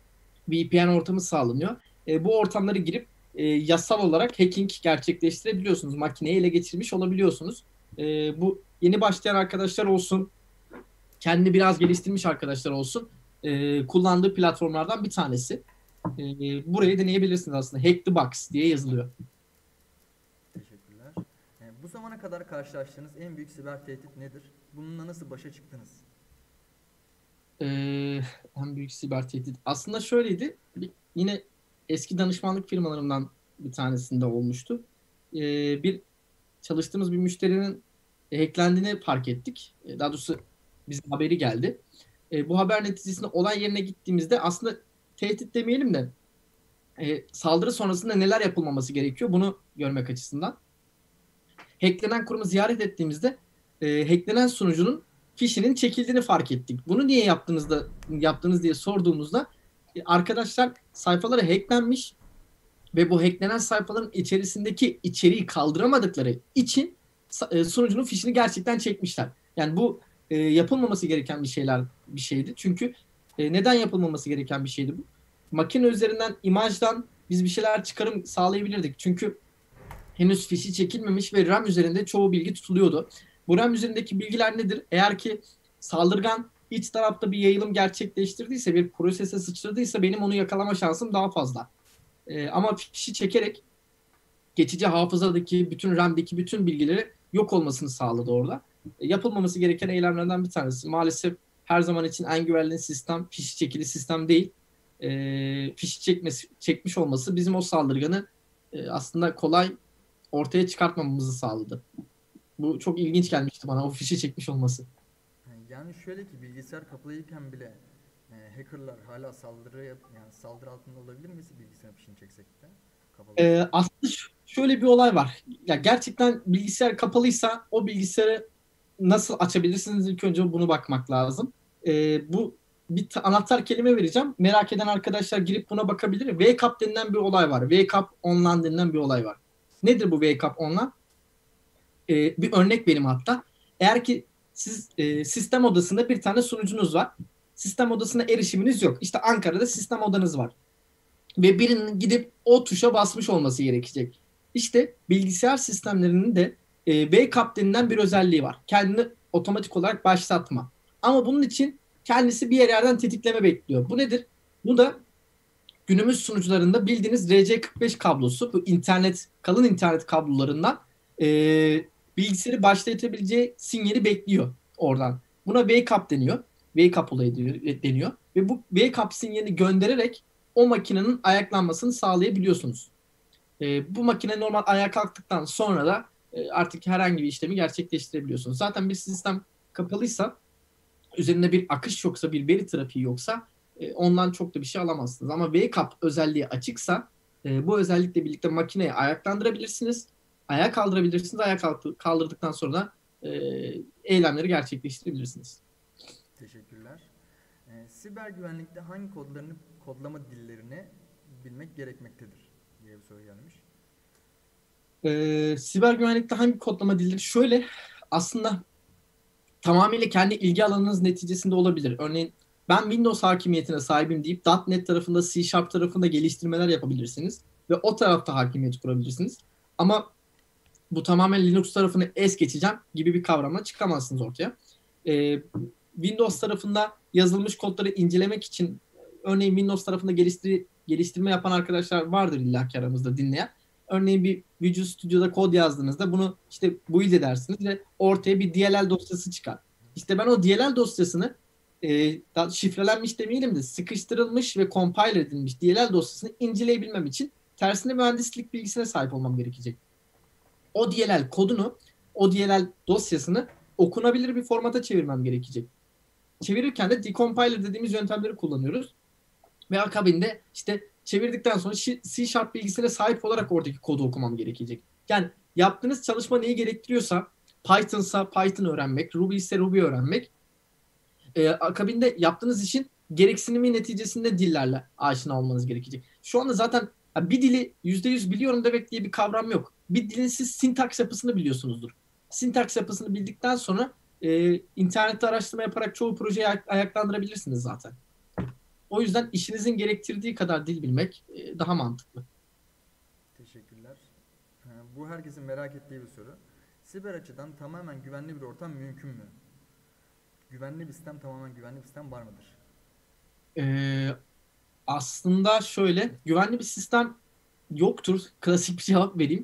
VPN ortamı sağlanıyor. Bu ortamlara girip yasal olarak hacking gerçekleştirebiliyorsunuz. Makineyi ele geçirmiş olabiliyorsunuz. Bu yeni başlayan arkadaşlar olsun, kendini biraz geliştirmiş arkadaşlar olsun, kullandığı platformlardan bir tanesi. Burayı deneyebilirsiniz aslında. Hack the Box diye yazılıyor. Teşekkürler. Bu zamana kadar karşılaştığınız en büyük siber tehdit nedir? Bununla nasıl başa çıktınız? Ee, En büyük siber tehdit. Aslında şöyleydi. Yine eski danışmanlık firmalarımdan bir tanesinde olmuştu. Bir çalıştığımız bir müşterinin hacklendiğini fark ettik. Daha doğrusu bize haberi geldi. Bu haber neticesinde olay yerine gittiğimizde aslında tehdit demeyelim de saldırı sonrasında neler yapılmaması gerekiyor bunu görmek açısından. Hacklenen kurumu ziyaret ettiğimizde hacklenen sunucunun fişinin çekildiğini fark ettik. Bunu niye yaptınız diye sorduğumuzda arkadaşlar sayfaları hacklenmiş ve bu hacklenen sayfaların içerisindeki içeriği kaldıramadıkları için sunucunun fişini gerçekten çekmişler. Yani bu yapılmaması gereken bir şeydi. Çünkü neden yapılmaması gereken bir şeydi bu? Makine üzerinden, imajdan biz bir şeyler çıkarım sağlayabilirdik. Çünkü henüz fişi çekilmemiş ve RAM üzerinde çoğu bilgi tutuluyordu. Bu RAM üzerindeki bilgiler nedir? Eğer ki saldırgan iç tarafta bir yayılım gerçekleştirdiyse, bir prosese sıçradıysa benim onu yakalama şansım daha fazla. Ama fişi çekerek geçici hafızadaki bütün RAM'deki bütün bilgileri yok olmasını sağladı orada. Yapılmaması gereken eylemlerden bir tanesi. Maalesef her zaman için en güvenli sistem fişi çekili sistem değil. Fişi çekmiş olması bizim o saldırganı aslında kolay ortaya çıkartmamamızı sağladı. Bu çok ilginç gelmişti bana o fişi çekmiş olması. Yani şöyle ki bilgisayar kapalıyken bile hackerlar hala yani saldırı altında olabilir mi bilgisayar fişini çeksek de kapalı? Aslında şöyle bir olay var. Ya gerçekten bilgisayar kapalıysa o bilgisayarı nasıl açabilirsiniz ilk önce bunu bakmak lazım. Bu bir anahtar kelime vereceğim. Merak eden arkadaşlar girip buna bakabilir. Wake up denilen bir olay var. Wake up online denilen bir olay var. Nedir bu wake up online? Bir örnek benim hatta. Eğer ki siz sistem odasında bir tane sunucunuz var. Sistem odasına erişiminiz yok. İşte Ankara'da sistem odanız var. Ve birinin gidip o tuşa basmış olması gerekecek. İşte bilgisayar sistemlerinin de wake up denilen bir özelliği var. Kendini otomatik olarak başlatma. Ama bunun için kendisi bir yerden tetikleme bekliyor. Bu nedir? Bu da günümüz sunucularında bildiğiniz RC45 kablosu, bu kalın internet kablolarından bilgisayarı başlatabileceği sinyali bekliyor oradan. Buna wake up deniyor. Wake up olayı deniyor. Ve bu wake up sinyalini göndererek o makinenin ayaklanmasını sağlayabiliyorsunuz. Bu makine normal ayağa kalktıktan sonra da artık herhangi bir işlemi gerçekleştirebiliyorsunuz. Zaten bir sistem kapalıysa, üzerinde bir akış yoksa, bir veri trafiği yoksa ondan çok da bir şey alamazsınız. Ama wake up özelliği açıksa bu özellikle birlikte makineyi ayaklandırabilirsiniz. Ayağa kaldırabilirsiniz. Ayağa kaldırdıktan sonra da eylemleri gerçekleştirebilirsiniz. Teşekkürler. Siber güvenlikte hangi kodlama dillerini bilmek gerekmektedir diye bir soru gelmiş. Siber güvenlikte hangi kodlama dilleri? Şöyle, aslında tamamıyla kendi ilgi alanınız neticesinde olabilir. Örneğin ben Windows hakimiyetine sahibim deyip .NET tarafında, C# tarafında geliştirmeler yapabilirsiniz. Ve o tarafta hakimiyet kurabilirsiniz. Ama bu tamamen Linux tarafını es geçeceğim gibi bir kavramla çıkamazsınız ortaya. Windows tarafında yazılmış kodları incelemek için, örneğin Windows tarafında geliştirme yapan arkadaşlar vardır illaki aramızda dinleyen. Örneğin bir Visual Studio'da kod yazdığınızda bunu işte build edersiniz ve ortaya bir DLL dosyası çıkar. İşte ben o DLL dosyasını şifrelenmiş demeyelim de sıkıştırılmış ve compile edilmiş DLL dosyasını inceleyebilmem için tersine mühendislik bilgisine sahip olmam gerekecek. O DLL kodunu, o DLL dosyasını okunabilir bir formata çevirmem gerekecek. Çevirirken de decompiler dediğimiz yöntemleri kullanıyoruz. Ve akabinde işte çevirdikten sonra C# bilgisine sahip olarak oradaki kodu okumam gerekecek. Yani yaptığınız çalışma neyi gerektiriyorsa, Python'sa Python öğrenmek, Ruby ise Ruby öğrenmek, akabinde yaptığınız işin gereksinimi neticesinde dillerle aşina olmanız gerekecek. Şu anda zaten bir dili %100 biliyorum demek diye bir kavram yok. Bir dilin siz sintaks yapısını biliyorsunuzdur. Sintaks yapısını bildikten sonra internette araştırma yaparak çoğu projeyi ayaklandırabilirsiniz zaten. O yüzden işinizin gerektirdiği kadar dil bilmek daha mantıklı. Teşekkürler. Bu herkesin merak ettiği bir soru. Siber açıdan tamamen güvenli bir ortam mümkün mü? Güvenli bir sistem, tamamen güvenli bir sistem var mıdır? Aslında şöyle, güvenli bir sistem yoktur. Klasik bir cevap vereyim.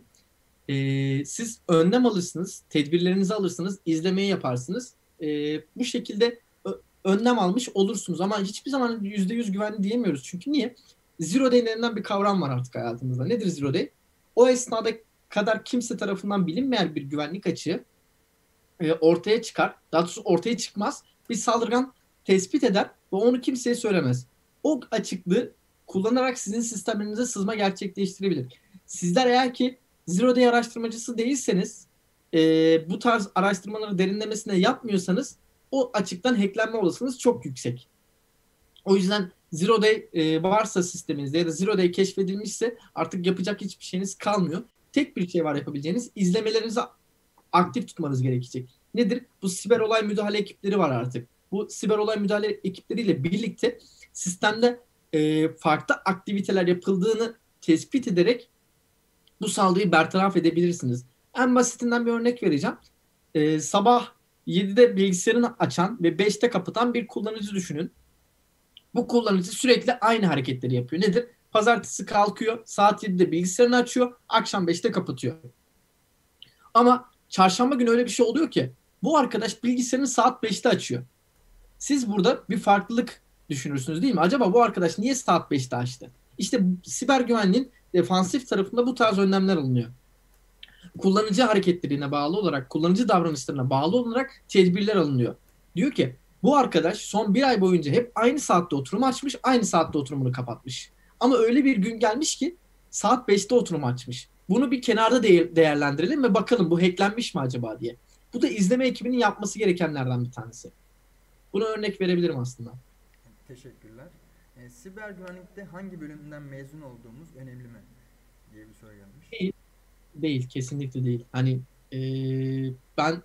Siz önlem alırsınız, tedbirlerinizi alırsınız, izlemeyi yaparsınız. Bu şekilde önlem almış olursunuz. Ama hiçbir zaman %100 güvenli diyemiyoruz. Çünkü niye? Zero day denilen bir kavram var artık hayatımızda. Nedir zero day? O esnada kadar kimse tarafından bilinmeyen bir güvenlik açığı ortaya çıkar. Daha doğrusu ortaya çıkmaz. Bir saldırgan tespit eder ve onu kimseye söylemez. O açıklığı kullanarak sizin sistemlerinize sızma gerçekleştirebilir. Sizler eğer ki Zero Day araştırmacısı değilseniz, bu tarz araştırmaları derinlemesine yapmıyorsanız o açıktan hacklenme olasılığınız çok yüksek. O yüzden Zero Day varsa sisteminizde ya da Zero Day keşfedilmişse artık yapacak hiçbir şeyiniz kalmıyor. Tek bir şey var yapabileceğiniz, izlemelerinizi aktif tutmanız gerekecek. Nedir? Bu siber olay müdahale ekipleri var artık. Bu siber olay müdahale ekipleriyle birlikte sistemde farklı aktiviteler yapıldığını tespit ederek bu saldırıyı bertaraf edebilirsiniz. En basitinden bir örnek vereceğim. Sabah 7'de bilgisayarını açan ve 5'te kapatan bir kullanıcı düşünün. Bu kullanıcı sürekli aynı hareketleri yapıyor. Nedir? Pazartesi kalkıyor, saat 7'de bilgisayarını açıyor, akşam 5'te kapatıyor. Ama çarşamba günü öyle bir şey oluyor ki bu arkadaş bilgisayarını saat 5'te açıyor. Siz burada bir farklılık düşünürsünüz değil mi? Acaba bu arkadaş niye saat 5'te açtı? İşte siber güvenliğin defansif tarafında bu tarz önlemler alınıyor. Kullanıcı hareketlerine bağlı olarak, kullanıcı davranışlarına bağlı olarak tedbirler alınıyor. Diyor ki bu arkadaş son bir ay boyunca hep aynı saatte oturum açmış, aynı saatte oturumunu kapatmış. Ama öyle bir gün gelmiş ki saat 5'te oturum açmış. Bunu bir kenarda değerlendirelim ve bakalım bu hacklenmiş mi acaba diye. Bu da izleme ekibinin yapması gerekenlerden bir tanesi. Buna örnek verebilirim aslında. Teşekkürler. Siber güvenlikte hangi bölümden mezun olduğumuz önemli mi diye bir soru gelmiş. Değil, değil, kesinlikle değil. Hani e, ben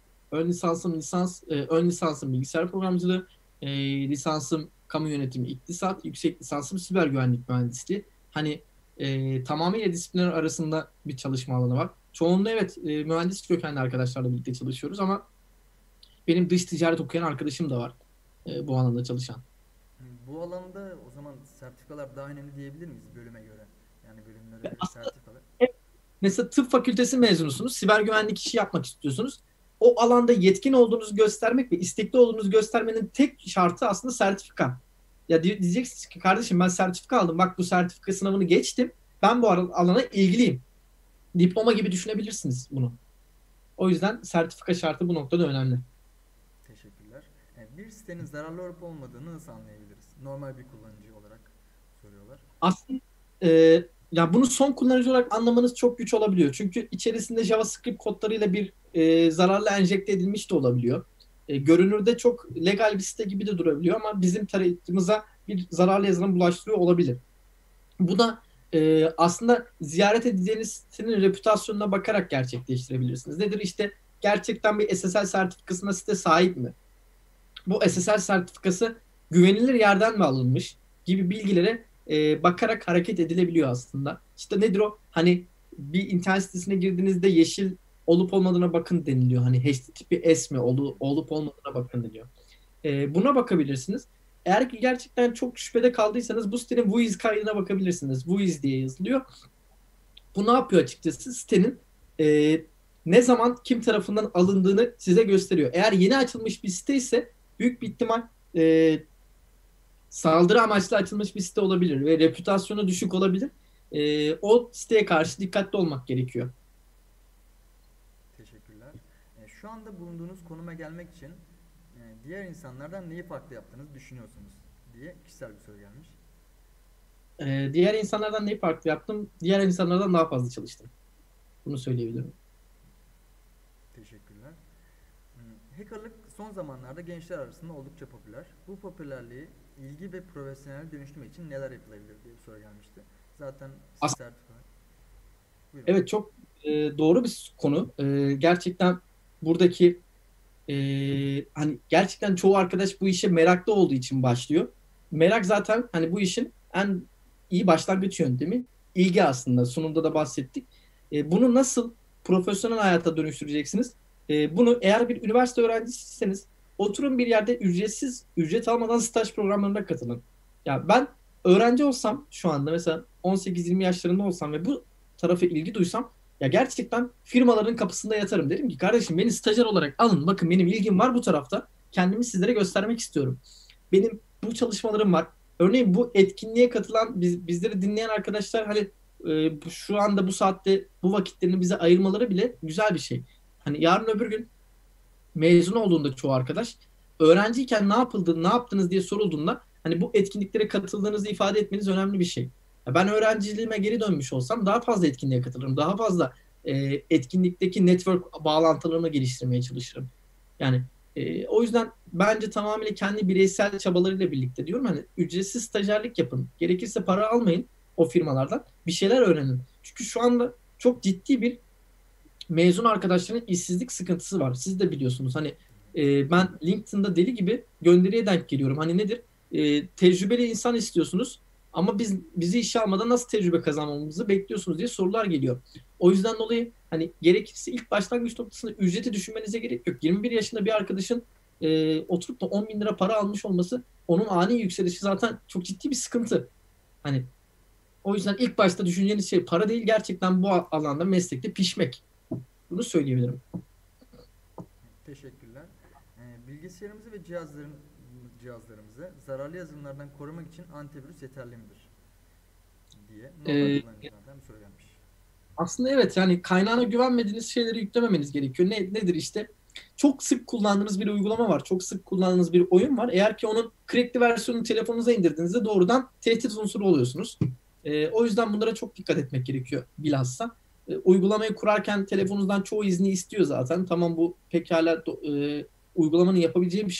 ön lisansım bilgisayar programcılığı, lisansım kamu yönetimi, iktisat, yüksek lisansım siber güvenlik mühendisliği. Hani tamamıyla disiplinler arasında bir çalışma alanı var. Çoğunluğu evet mühendis kökenli arkadaşlarla birlikte çalışıyoruz ama benim dış ticaret okuyan arkadaşım da var bu alanda çalışan. Bu alanda o zaman sertifikalar daha önemli diyebilir miyiz bölüme göre? Yani bölümlere göre Aslında sertifikalar. mesela tıp fakültesi mezunusunuz, siber güvenlik işi yapmak istiyorsunuz. O alanda yetkin olduğunuzu göstermek ve istekli olduğunuzu göstermenin tek şartı aslında sertifika. Ya diyeceksiniz ki kardeşim ben sertifika aldım. Bak bu sertifika sınavını geçtim. Ben bu alana ilgiliyim. Diploma gibi düşünebilirsiniz bunu. O yüzden sertifika şartı bu noktada önemli. Teşekkürler. Bir sitenin zararlı olup olmadığını nasıl anlayabiliriz? Normal bir kullanıcı olarak soruyorlar. Aslında e, ya bunu son kullanıcı olarak anlamanız çok güç olabiliyor. Çünkü içerisinde JavaScript kodlarıyla bir zararlı enjekte edilmiş de olabiliyor. Görünürde çok legal bir site gibi de durabiliyor ama bizim tarayıcımıza bir zararlı yazılım bulaştırıyor olabilir. Bu da aslında ziyaret edeceğiniz sitenin reputasyonuna bakarak gerçekleştirebilirsiniz. Nedir işte gerçekten bir SSL sertifikasına site sahip mi? Bu SSL sertifikası güvenilir yerden mi alınmış gibi bilgilere bakarak hareket edilebiliyor aslında. İşte nedir o? Hani bir internet sitesine girdiğinizde yeşil olup olmadığına bakın deniliyor. Hani HTTP S mi olup olmadığına bakın deniliyor. Buna bakabilirsiniz. Eğer ki gerçekten çok şüphede kaldıysanız bu sitenin WHOIS kaydına bakabilirsiniz. WHOIS diye yazılıyor. Bu ne yapıyor açıkçası? Sitenin e, ne zaman kim tarafından alındığını size gösteriyor. Eğer yeni açılmış bir site ise büyük bir ihtimal saldırı amaçlı açılmış bir site olabilir ve reputasyonu düşük olabilir. O siteye karşı dikkatli olmak gerekiyor. Teşekkürler. Şu anda bulunduğunuz konuma gelmek için diğer insanlardan neyi farklı yaptığınızı düşünüyorsunuz diye kişisel bir soru gelmiş. Diğer insanlardan neyi farklı yaptım? Diğer insanlardan daha fazla çalıştım. Bunu söyleyebilirim. Teşekkürler. Hackerlık son zamanlarda gençler arasında oldukça popüler. Bu popülerliği ilgi ve profesyonel dönüştürmek için neler yapılabilir diye bir soru gelmişti. Zaten siz As sertifika. Buyurun. evet çok doğru bir konu. Gerçekten buradaki hani gerçekten çoğu arkadaş bu işe meraklı olduğu için başlıyor. Merak zaten hani bu işin en iyi başlangıç yöntemi. İlgi aslında. Sunumda da bahsettik. Bunu nasıl profesyonel hayata dönüştüreceksiniz? Bunu eğer bir üniversite öğrencisiyseniz oturun bir yerde ücret almadan staj programlarına katılın. Ya ben öğrenci olsam şu anda mesela 18-20 yaşlarında olsam ve bu tarafa ilgi duysam ya gerçekten firmaların kapısında yatarım. Derim ki kardeşim beni stajyer olarak alın. Bakın benim ilgim var bu tarafta. Kendimi sizlere göstermek istiyorum. Benim bu çalışmalarım var. Örneğin bu etkinliğe katılan bizleri dinleyen arkadaşlar hani şu anda bu saatte bu vakitlerini bize ayırmaları bile güzel bir şey. Hani yarın öbür gün mezun olduğunda çoğu arkadaş öğrenciyken ne yapıldı, ne yaptınız diye sorulduğunda hani bu etkinliklere katıldığınızı ifade etmeniz önemli bir şey. Ya ben öğrenciliğime geri dönmüş olsam daha fazla etkinliğe katılırım. Daha fazla etkinlikteki network bağlantılarımı geliştirmeye çalışırım. Yani o yüzden bence tamamıyla kendi bireysel çabalarıyla birlikte diyorum hani ücretsiz stajyerlik yapın. Gerekirse para almayın o firmalardan. Bir şeyler öğrenin. Çünkü şu anda çok ciddi bir mezun arkadaşların işsizlik sıkıntısı var. Siz de biliyorsunuz. Hani ben LinkedIn'da deli gibi gönderiye denk geliyorum. Hani nedir? Tecrübeli insan istiyorsunuz ama bizi işe almadan nasıl tecrübe kazanmamızı bekliyorsunuz diye sorular geliyor. O yüzden dolayı hani gerekirse ilk başlangıç noktasında ücreti düşünmenize gerek yok. 21 yaşında bir arkadaşın oturup da 10 bin lira para almış olması onun ani yükselişi zaten çok ciddi bir sıkıntı. Hani o yüzden ilk başta düşüneceğiniz şey para değil gerçekten bu alanda meslekte pişmek. Bunu söyleyebilirim. Teşekkürler. Bilgisayarımızı ve cihazlarımızı zararlı yazılımlardan korumak için antivirüs yeterli midir diye normal Ee, kullanıcılardan bir soru gelmiş. Aslında evet yani kaynağına güvenmediğiniz şeyleri yüklememeniz gerekiyor. Nedir işte? Çok sık kullandığınız bir uygulama var. Çok sık kullandığınız bir oyun var. Eğer ki onun crackli versiyonunu telefonunuza indirdiğinizde doğrudan tehdit unsuru oluyorsunuz. O yüzden bunlara çok dikkat etmek gerekiyor bilhassa. Uygulamayı kurarken telefonunuzdan çoğu izni istiyor zaten. Tamam bu pekala uygulamanın yapabileceği bir şey.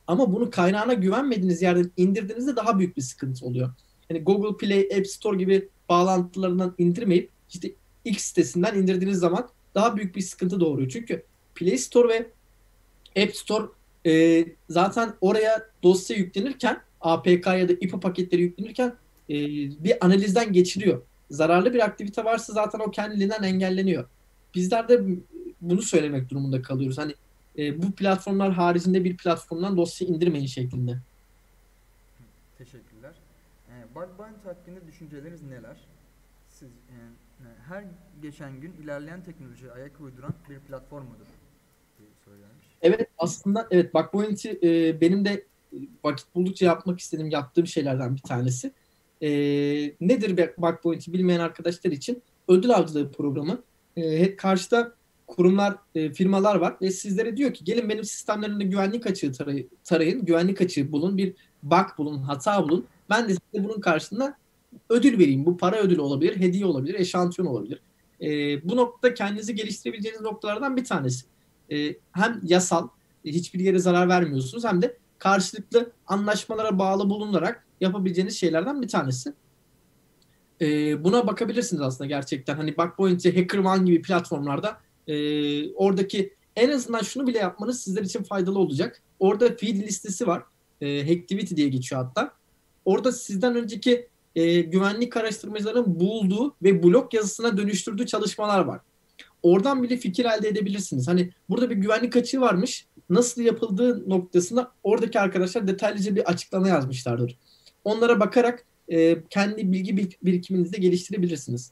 Ama bunu kaynağına güvenmediğiniz yerden indirdiğinizde daha büyük bir sıkıntı oluyor. Hani Google Play, App Store gibi bağlantılarından indirmeyip işte X sitesinden indirdiğiniz zaman daha büyük bir sıkıntı doğuruyor. Çünkü Play Store ve App Store zaten oraya dosya yüklenirken APK ya da IPA paketleri yüklenirken bir analizden geçiriyor. Zararlı bir aktivite varsa zaten o kendiliğinden engelleniyor. Bizler de bunu söylemek durumunda kalıyoruz. Hani bu platformlar haricinde bir platformdan dosya indirmeyin şeklinde. Teşekkürler. Bug Bounty hakkında düşünceleriniz neler? Siz her geçen gün ilerleyen teknolojiye ayak uyduran bir platform mudur diye söylenmiş. Evet, aslında evet, Bug Bounty benim de vakit buldukça yapmak istediğim, yaptığım şeylerden bir tanesi. Nedir Bug Bounty bilmeyen arkadaşlar için? Ödül avcılığı programı. Karşıda kurumlar, firmalar var ve sizlere diyor ki gelin benim sistemlerimde güvenlik açığı tarayın, güvenlik açığı bulun, bir bug bulun, hata bulun. Ben de size bunun karşılığında ödül vereyim. Bu para ödülü olabilir, hediye olabilir, eşantiyon olabilir. Bu noktada kendinizi geliştirebileceğiniz noktalardan bir tanesi. Hem yasal, hiçbir yere zarar vermiyorsunuz, hem de karşılıklı anlaşmalara bağlı bulunarak yapabileceğiniz şeylerden bir tanesi. Buna bakabilirsiniz aslında gerçekten. Hani Bugpoint, HackerOne gibi platformlarda oradaki en azından şunu bile yapmanız sizler için faydalı olacak. Orada feed listesi var. Hacktivity diye geçiyor hatta. Orada sizden önceki güvenlik araştırmacıların bulduğu ve blog yazısına dönüştürdüğü çalışmalar var. Oradan bile fikir elde edebilirsiniz. Hani burada bir güvenlik açığı varmış. Nasıl yapıldığı noktasında oradaki arkadaşlar detaylıca bir açıklama yazmışlardır. Onlara bakarak kendi bilgi birikiminizi de geliştirebilirsiniz.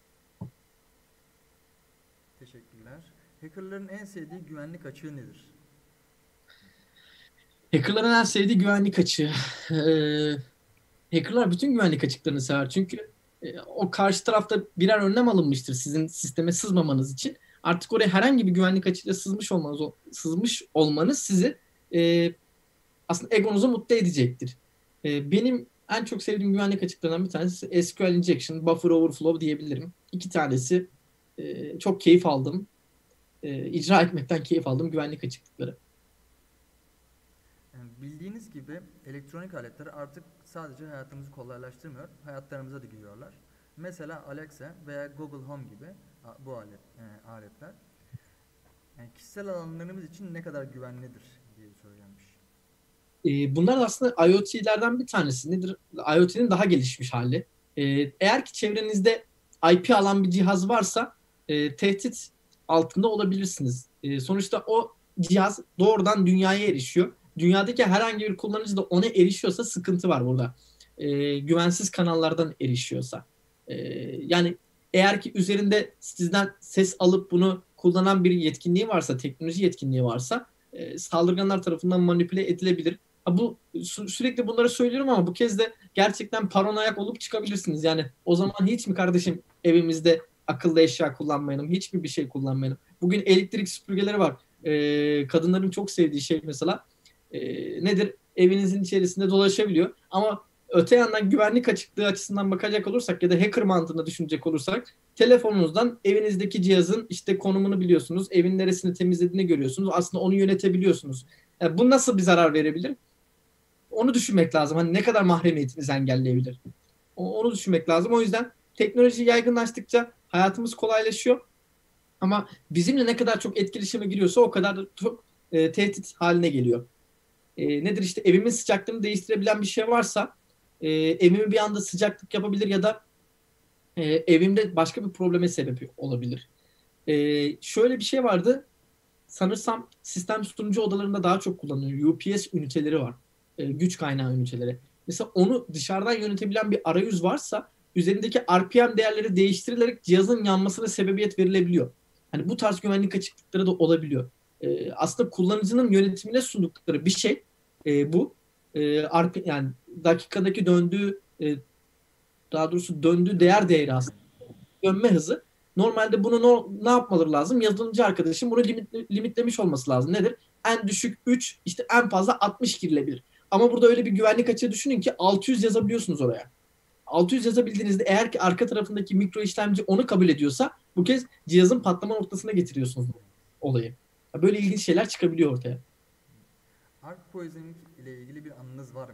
Teşekkürler. Hackerların en sevdiği güvenlik açığı nedir? Hackerların en sevdiği güvenlik açığı. Hackerlar bütün güvenlik açıklarını sever. Çünkü o karşı tarafta birer önlem alınmıştır sizin sisteme sızmamanız için. Artık oraya herhangi bir güvenlik açığıyla sızmış olmanız sizi aslında egonuzu mutlu edecektir. Benim en çok sevdiğim güvenlik açıklarından bir tanesi SQL Injection, Buffer Overflow diyebilirim. İki tanesi çok keyif aldım. İcra etmekten keyif aldığım güvenlik açıklıkları. Bildiğiniz gibi elektronik aletler artık sadece hayatımızı kolaylaştırmıyor, hayatlarımıza da giriyorlar. Mesela Alexa veya Google Home gibi bu aletler kişisel alanlarımız için ne kadar güvenlidir diye söylenmiş. Bunlar da aslında IoT'lerden bir tanesi. Nedir? IoT'nin daha gelişmiş hali. Eğer ki çevrenizde IP alan bir cihaz varsa tehdit altında olabilirsiniz. Sonuçta o cihaz doğrudan dünyaya erişiyor. Dünyadaki herhangi bir kullanıcı da ona erişiyorsa sıkıntı var burada. Güvensiz kanallardan erişiyorsa. Yani eğer ki üzerinde sizden ses alıp bunu kullanan bir yetkinliği varsa, teknoloji yetkinliği varsa saldırganlar tarafından manipüle edilebilir. Bu sürekli bunları söylüyorum ama bu kez de gerçekten paranoyak olup çıkabilirsiniz. Yani o zaman hiç mi kardeşim evimizde akıllı eşya kullanmayalım, hiç mi bir şey kullanmayalım? Bugün elektrik süpürgeleri var. Kadınların çok sevdiği şey mesela nedir? Evinizin içerisinde dolaşabiliyor. Ama öte yandan güvenlik açıklığı açısından bakacak olursak ya da hacker mantığında düşünecek olursak telefonunuzdan evinizdeki cihazın işte konumunu biliyorsunuz. Evin neresini temizlediğini görüyorsunuz. Aslında onu yönetebiliyorsunuz. Yani bu nasıl bir zarar verebilir? Onu düşünmek lazım. Hani ne kadar mahremiyetinizi engelleyebilir? Onu düşünmek lazım. O yüzden teknoloji yaygınlaştıkça hayatımız kolaylaşıyor. Ama bizimle ne kadar çok etkileşime giriyorsa o kadar çok tehdit haline geliyor. Nedir işte evimin sıcaklığını değiştirebilen bir şey varsa evime bir anda sıcaklık yapabilir ya da evimde başka bir probleme sebep olabilir. Şöyle bir şey vardı. Sanırsam sistem sunucu odalarında daha çok kullanılıyor. UPS üniteleri var. Güç kaynağı üniteleri. Mesela onu dışarıdan yönetebilen bir arayüz varsa üzerindeki RPM değerleri değiştirilerek cihazın yanmasına sebebiyet verilebiliyor. Hani bu tarz güvenlik açıklıkları da olabiliyor. Aslında kullanıcının yönetimine sundukları bir şey bu. Yani dakikadaki daha doğrusu döndüğü değeri aslında dönme hızı. Normalde bunu ne yapmaları lazım? Yazılımcı arkadaşım bunu limitlemiş olması lazım. Nedir? En düşük 3, işte en fazla 60 girilebilir. Ama burada öyle bir güvenlik açığı düşünün ki 600 yazabiliyorsunuz oraya. 600 yazabildiğinizde eğer ki arka tarafındaki mikro işlemci onu kabul ediyorsa bu kez cihazın patlama noktasına getiriyorsunuz olayı. Böyle ilginç şeyler çıkabiliyor ortaya. Arc Poisoning ile ilgili bir anınız var mı?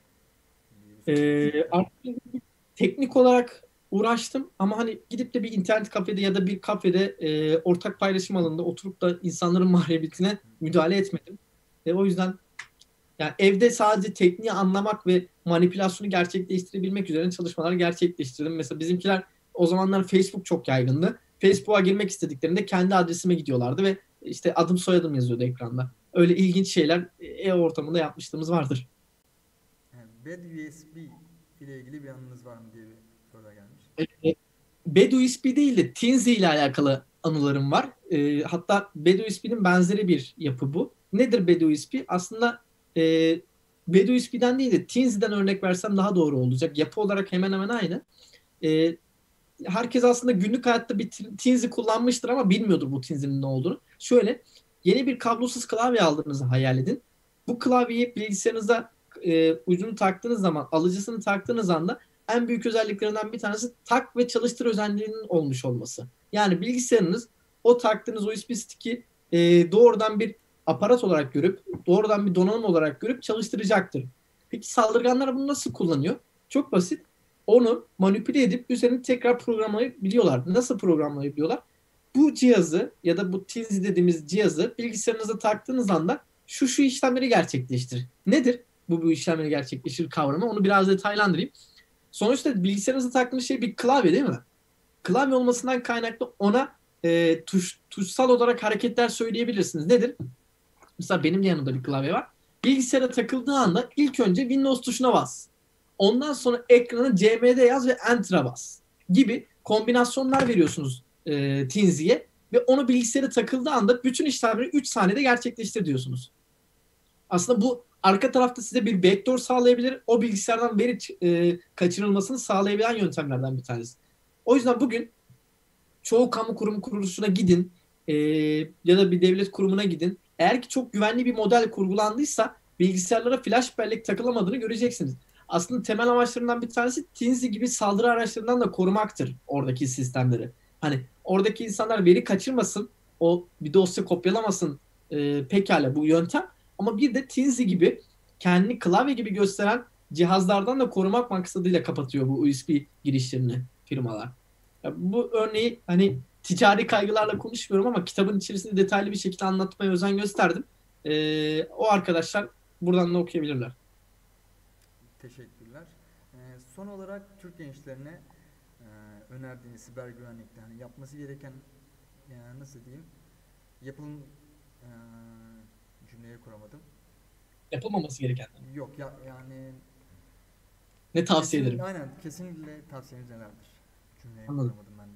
Diye bir soru olacaktı. Artık teknik olarak uğraştım ama hani gidip de bir internet kafede ya da bir kafede ortak paylaşım alanında oturup da insanların mahremiyetine müdahale etmedim. O yüzden yani evde sadece tekniği anlamak ve manipülasyonu gerçekleştirebilmek üzerine çalışmalar gerçekleştirdim. Mesela bizimkiler o zamanlar Facebook çok yaygındı. Facebook'a girmek istediklerinde kendi adresime gidiyorlardı ve işte adım soyadım yazıyordu ekranda. Öyle ilginç şeyler ev ortamında yapmışlığımız vardır. Yani Bad USB ile ilgili bir anınız var mı diye bir soru da gelmiş. E, BadUSB değil de Teensy ile alakalı anılarım var. Hatta BadUSB'nin benzeri bir yapı bu. Nedir BadUSB? Aslında e, BadUSB'den değil de Teensy'den örnek versem daha doğru olacak. Yapı olarak hemen hemen aynı. E, Herkes aslında günlük hayatta bir Teensy kullanmıştır ama bilmiyordur bu Teensy'nin ne olduğunu. Şöyle, yeni bir kablosuz klavye aldığınızı hayal edin. Bu klavyeyi bilgisayarınıza ucunu taktığınız zaman, alıcısını taktığınız anda en büyük özelliklerinden bir tanesi tak ve çalıştır özelliğinin olmuş olması. Yani bilgisayarınız o taktığınız USB stick'i doğrudan bir aparat olarak görüp, doğrudan bir donanım olarak görüp çalıştıracaktır. Peki saldırganlar bunu nasıl kullanıyor? Çok basit. Onu manipüle edip üzerine tekrar programlayabiliyorlar. Nasıl programlayabiliyorlar? Bu cihazı ya da bu Teensy dediğimiz cihazı bilgisayarınıza taktığınız anda şu işlemleri gerçekleştirir. Nedir bu işlemleri gerçekleştirir kavramı? Onu biraz detaylandırayım. Sonuçta bilgisayarınıza taktığınız şey bir klavye değil mi? Klavye olmasından kaynaklı ona tuşsal olarak hareketler söyleyebilirsiniz. Nedir? Mesela benim de yanımda bir klavye var. Bilgisayara takıldığı anda ilk önce Windows tuşuna bas. Ondan sonra ekranı CMD yaz ve Enter'a bas gibi kombinasyonlar veriyorsunuz Teenssy'ye ve onu bilgisayara takıldığı anda bütün işlemleri 3 saniyede gerçekleştir diyorsunuz. Aslında bu arka tarafta size bir backdoor sağlayabilir. O bilgisayardan veri kaçırılmasını sağlayabilen yöntemlerden bir tanesi. O yüzden bugün çoğu kamu kurum kuruluşuna gidin e, ya da bir devlet kurumuna gidin. Eğer ki çok güvenli bir model kurgulandıysa bilgisayarlara flash bellek takılamadığını göreceksiniz. Aslında temel amaçlarından bir tanesi Teensy gibi saldırı araçlarından da korumaktır oradaki sistemleri. Hani oradaki insanlar veri kaçırmasın, o bir dosya kopyalamasın pekala bu yöntem. Ama bir de Teensy gibi kendini klavye gibi gösteren cihazlardan da korumak maksadıyla kapatıyor bu USB girişlerini firmalar. Ya bu örneği hani ticari kaygılarla konuşmuyorum ama kitabın içerisinde detaylı bir şekilde anlatmaya özen gösterdim. O arkadaşlar buradan da okuyabilirler. Teşekkürler. Son olarak Türk gençlerine e, önerdiğiniz siber güvenlikte hani yapması gereken, yani nasıl diyeyim, yapılım e, cümleyi kuramadım. Yapılmaması gereken. Yok ya, yani Ne tavsiye ederim? aynen kesinlikle tavsiyeniz nelerdir? Cümleyi Anladım. kuramadım ben de.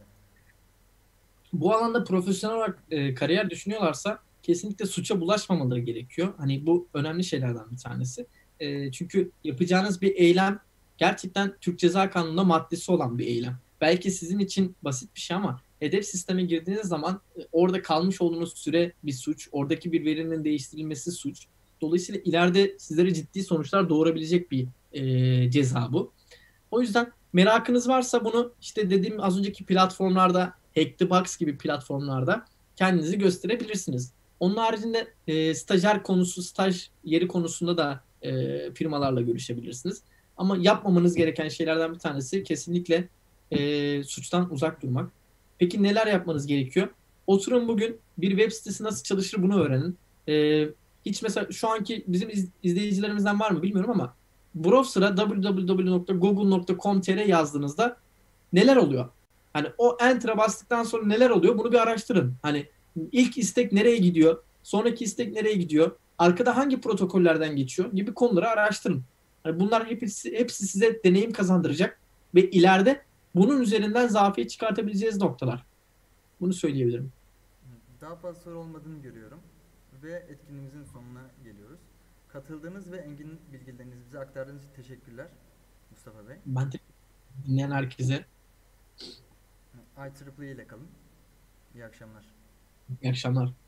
Bu alanda profesyonel olarak kariyer düşünüyorlarsa kesinlikle suça bulaşmamaları gerekiyor. Hani bu önemli şeylerden bir tanesi. Çünkü yapacağınız bir eylem gerçekten Türk Ceza Kanunu'nda maddesi olan bir eylem. Belki sizin için basit bir şey ama hedef sisteme girdiğiniz zaman orada kalmış olduğunuz süre bir suç, oradaki bir verinin değiştirilmesi suç. Dolayısıyla ileride sizlere ciddi sonuçlar doğurabilecek bir ceza bu. O yüzden merakınız varsa bunu işte dediğim az önceki platformlarda, Hack the Box gibi platformlarda kendinizi gösterebilirsiniz. Onun haricinde stajyer konusu, staj yeri konusunda da firmalarla görüşebilirsiniz. Ama yapmamanız gereken şeylerden bir tanesi kesinlikle suçtan uzak durmak. Peki neler yapmanız gerekiyor? Oturun bugün bir web sitesi nasıl çalışır bunu öğrenin. Hiç mesela şu anki bizim izleyicilerimizden var mı bilmiyorum ama browser'a www.google.com.tr yazdığınızda neler oluyor? Hani o enter'a bastıktan sonra neler oluyor? Bunu bir araştırın. Hani ilk istek nereye gidiyor? Sonraki istek nereye gidiyor? Arkada hangi protokollerden geçiyor? Gibi konuları araştırın. Hani bunlar hepsi size deneyim kazandıracak ve ileride bunun üzerinden zafiyet çıkartabileceğiniz noktalar. Bunu söyleyebilirim. Daha fazla soru olmadığını görüyorum ve etkinliğimizin sonuna geliyoruz. Katıldığınız ve engin bilgilerinizi bize aktardığınız için teşekkürler Mustafa Bey. Ben de dinleyen herkese IEEE ile kalın. İyi akşamlar. iyi akşamlar.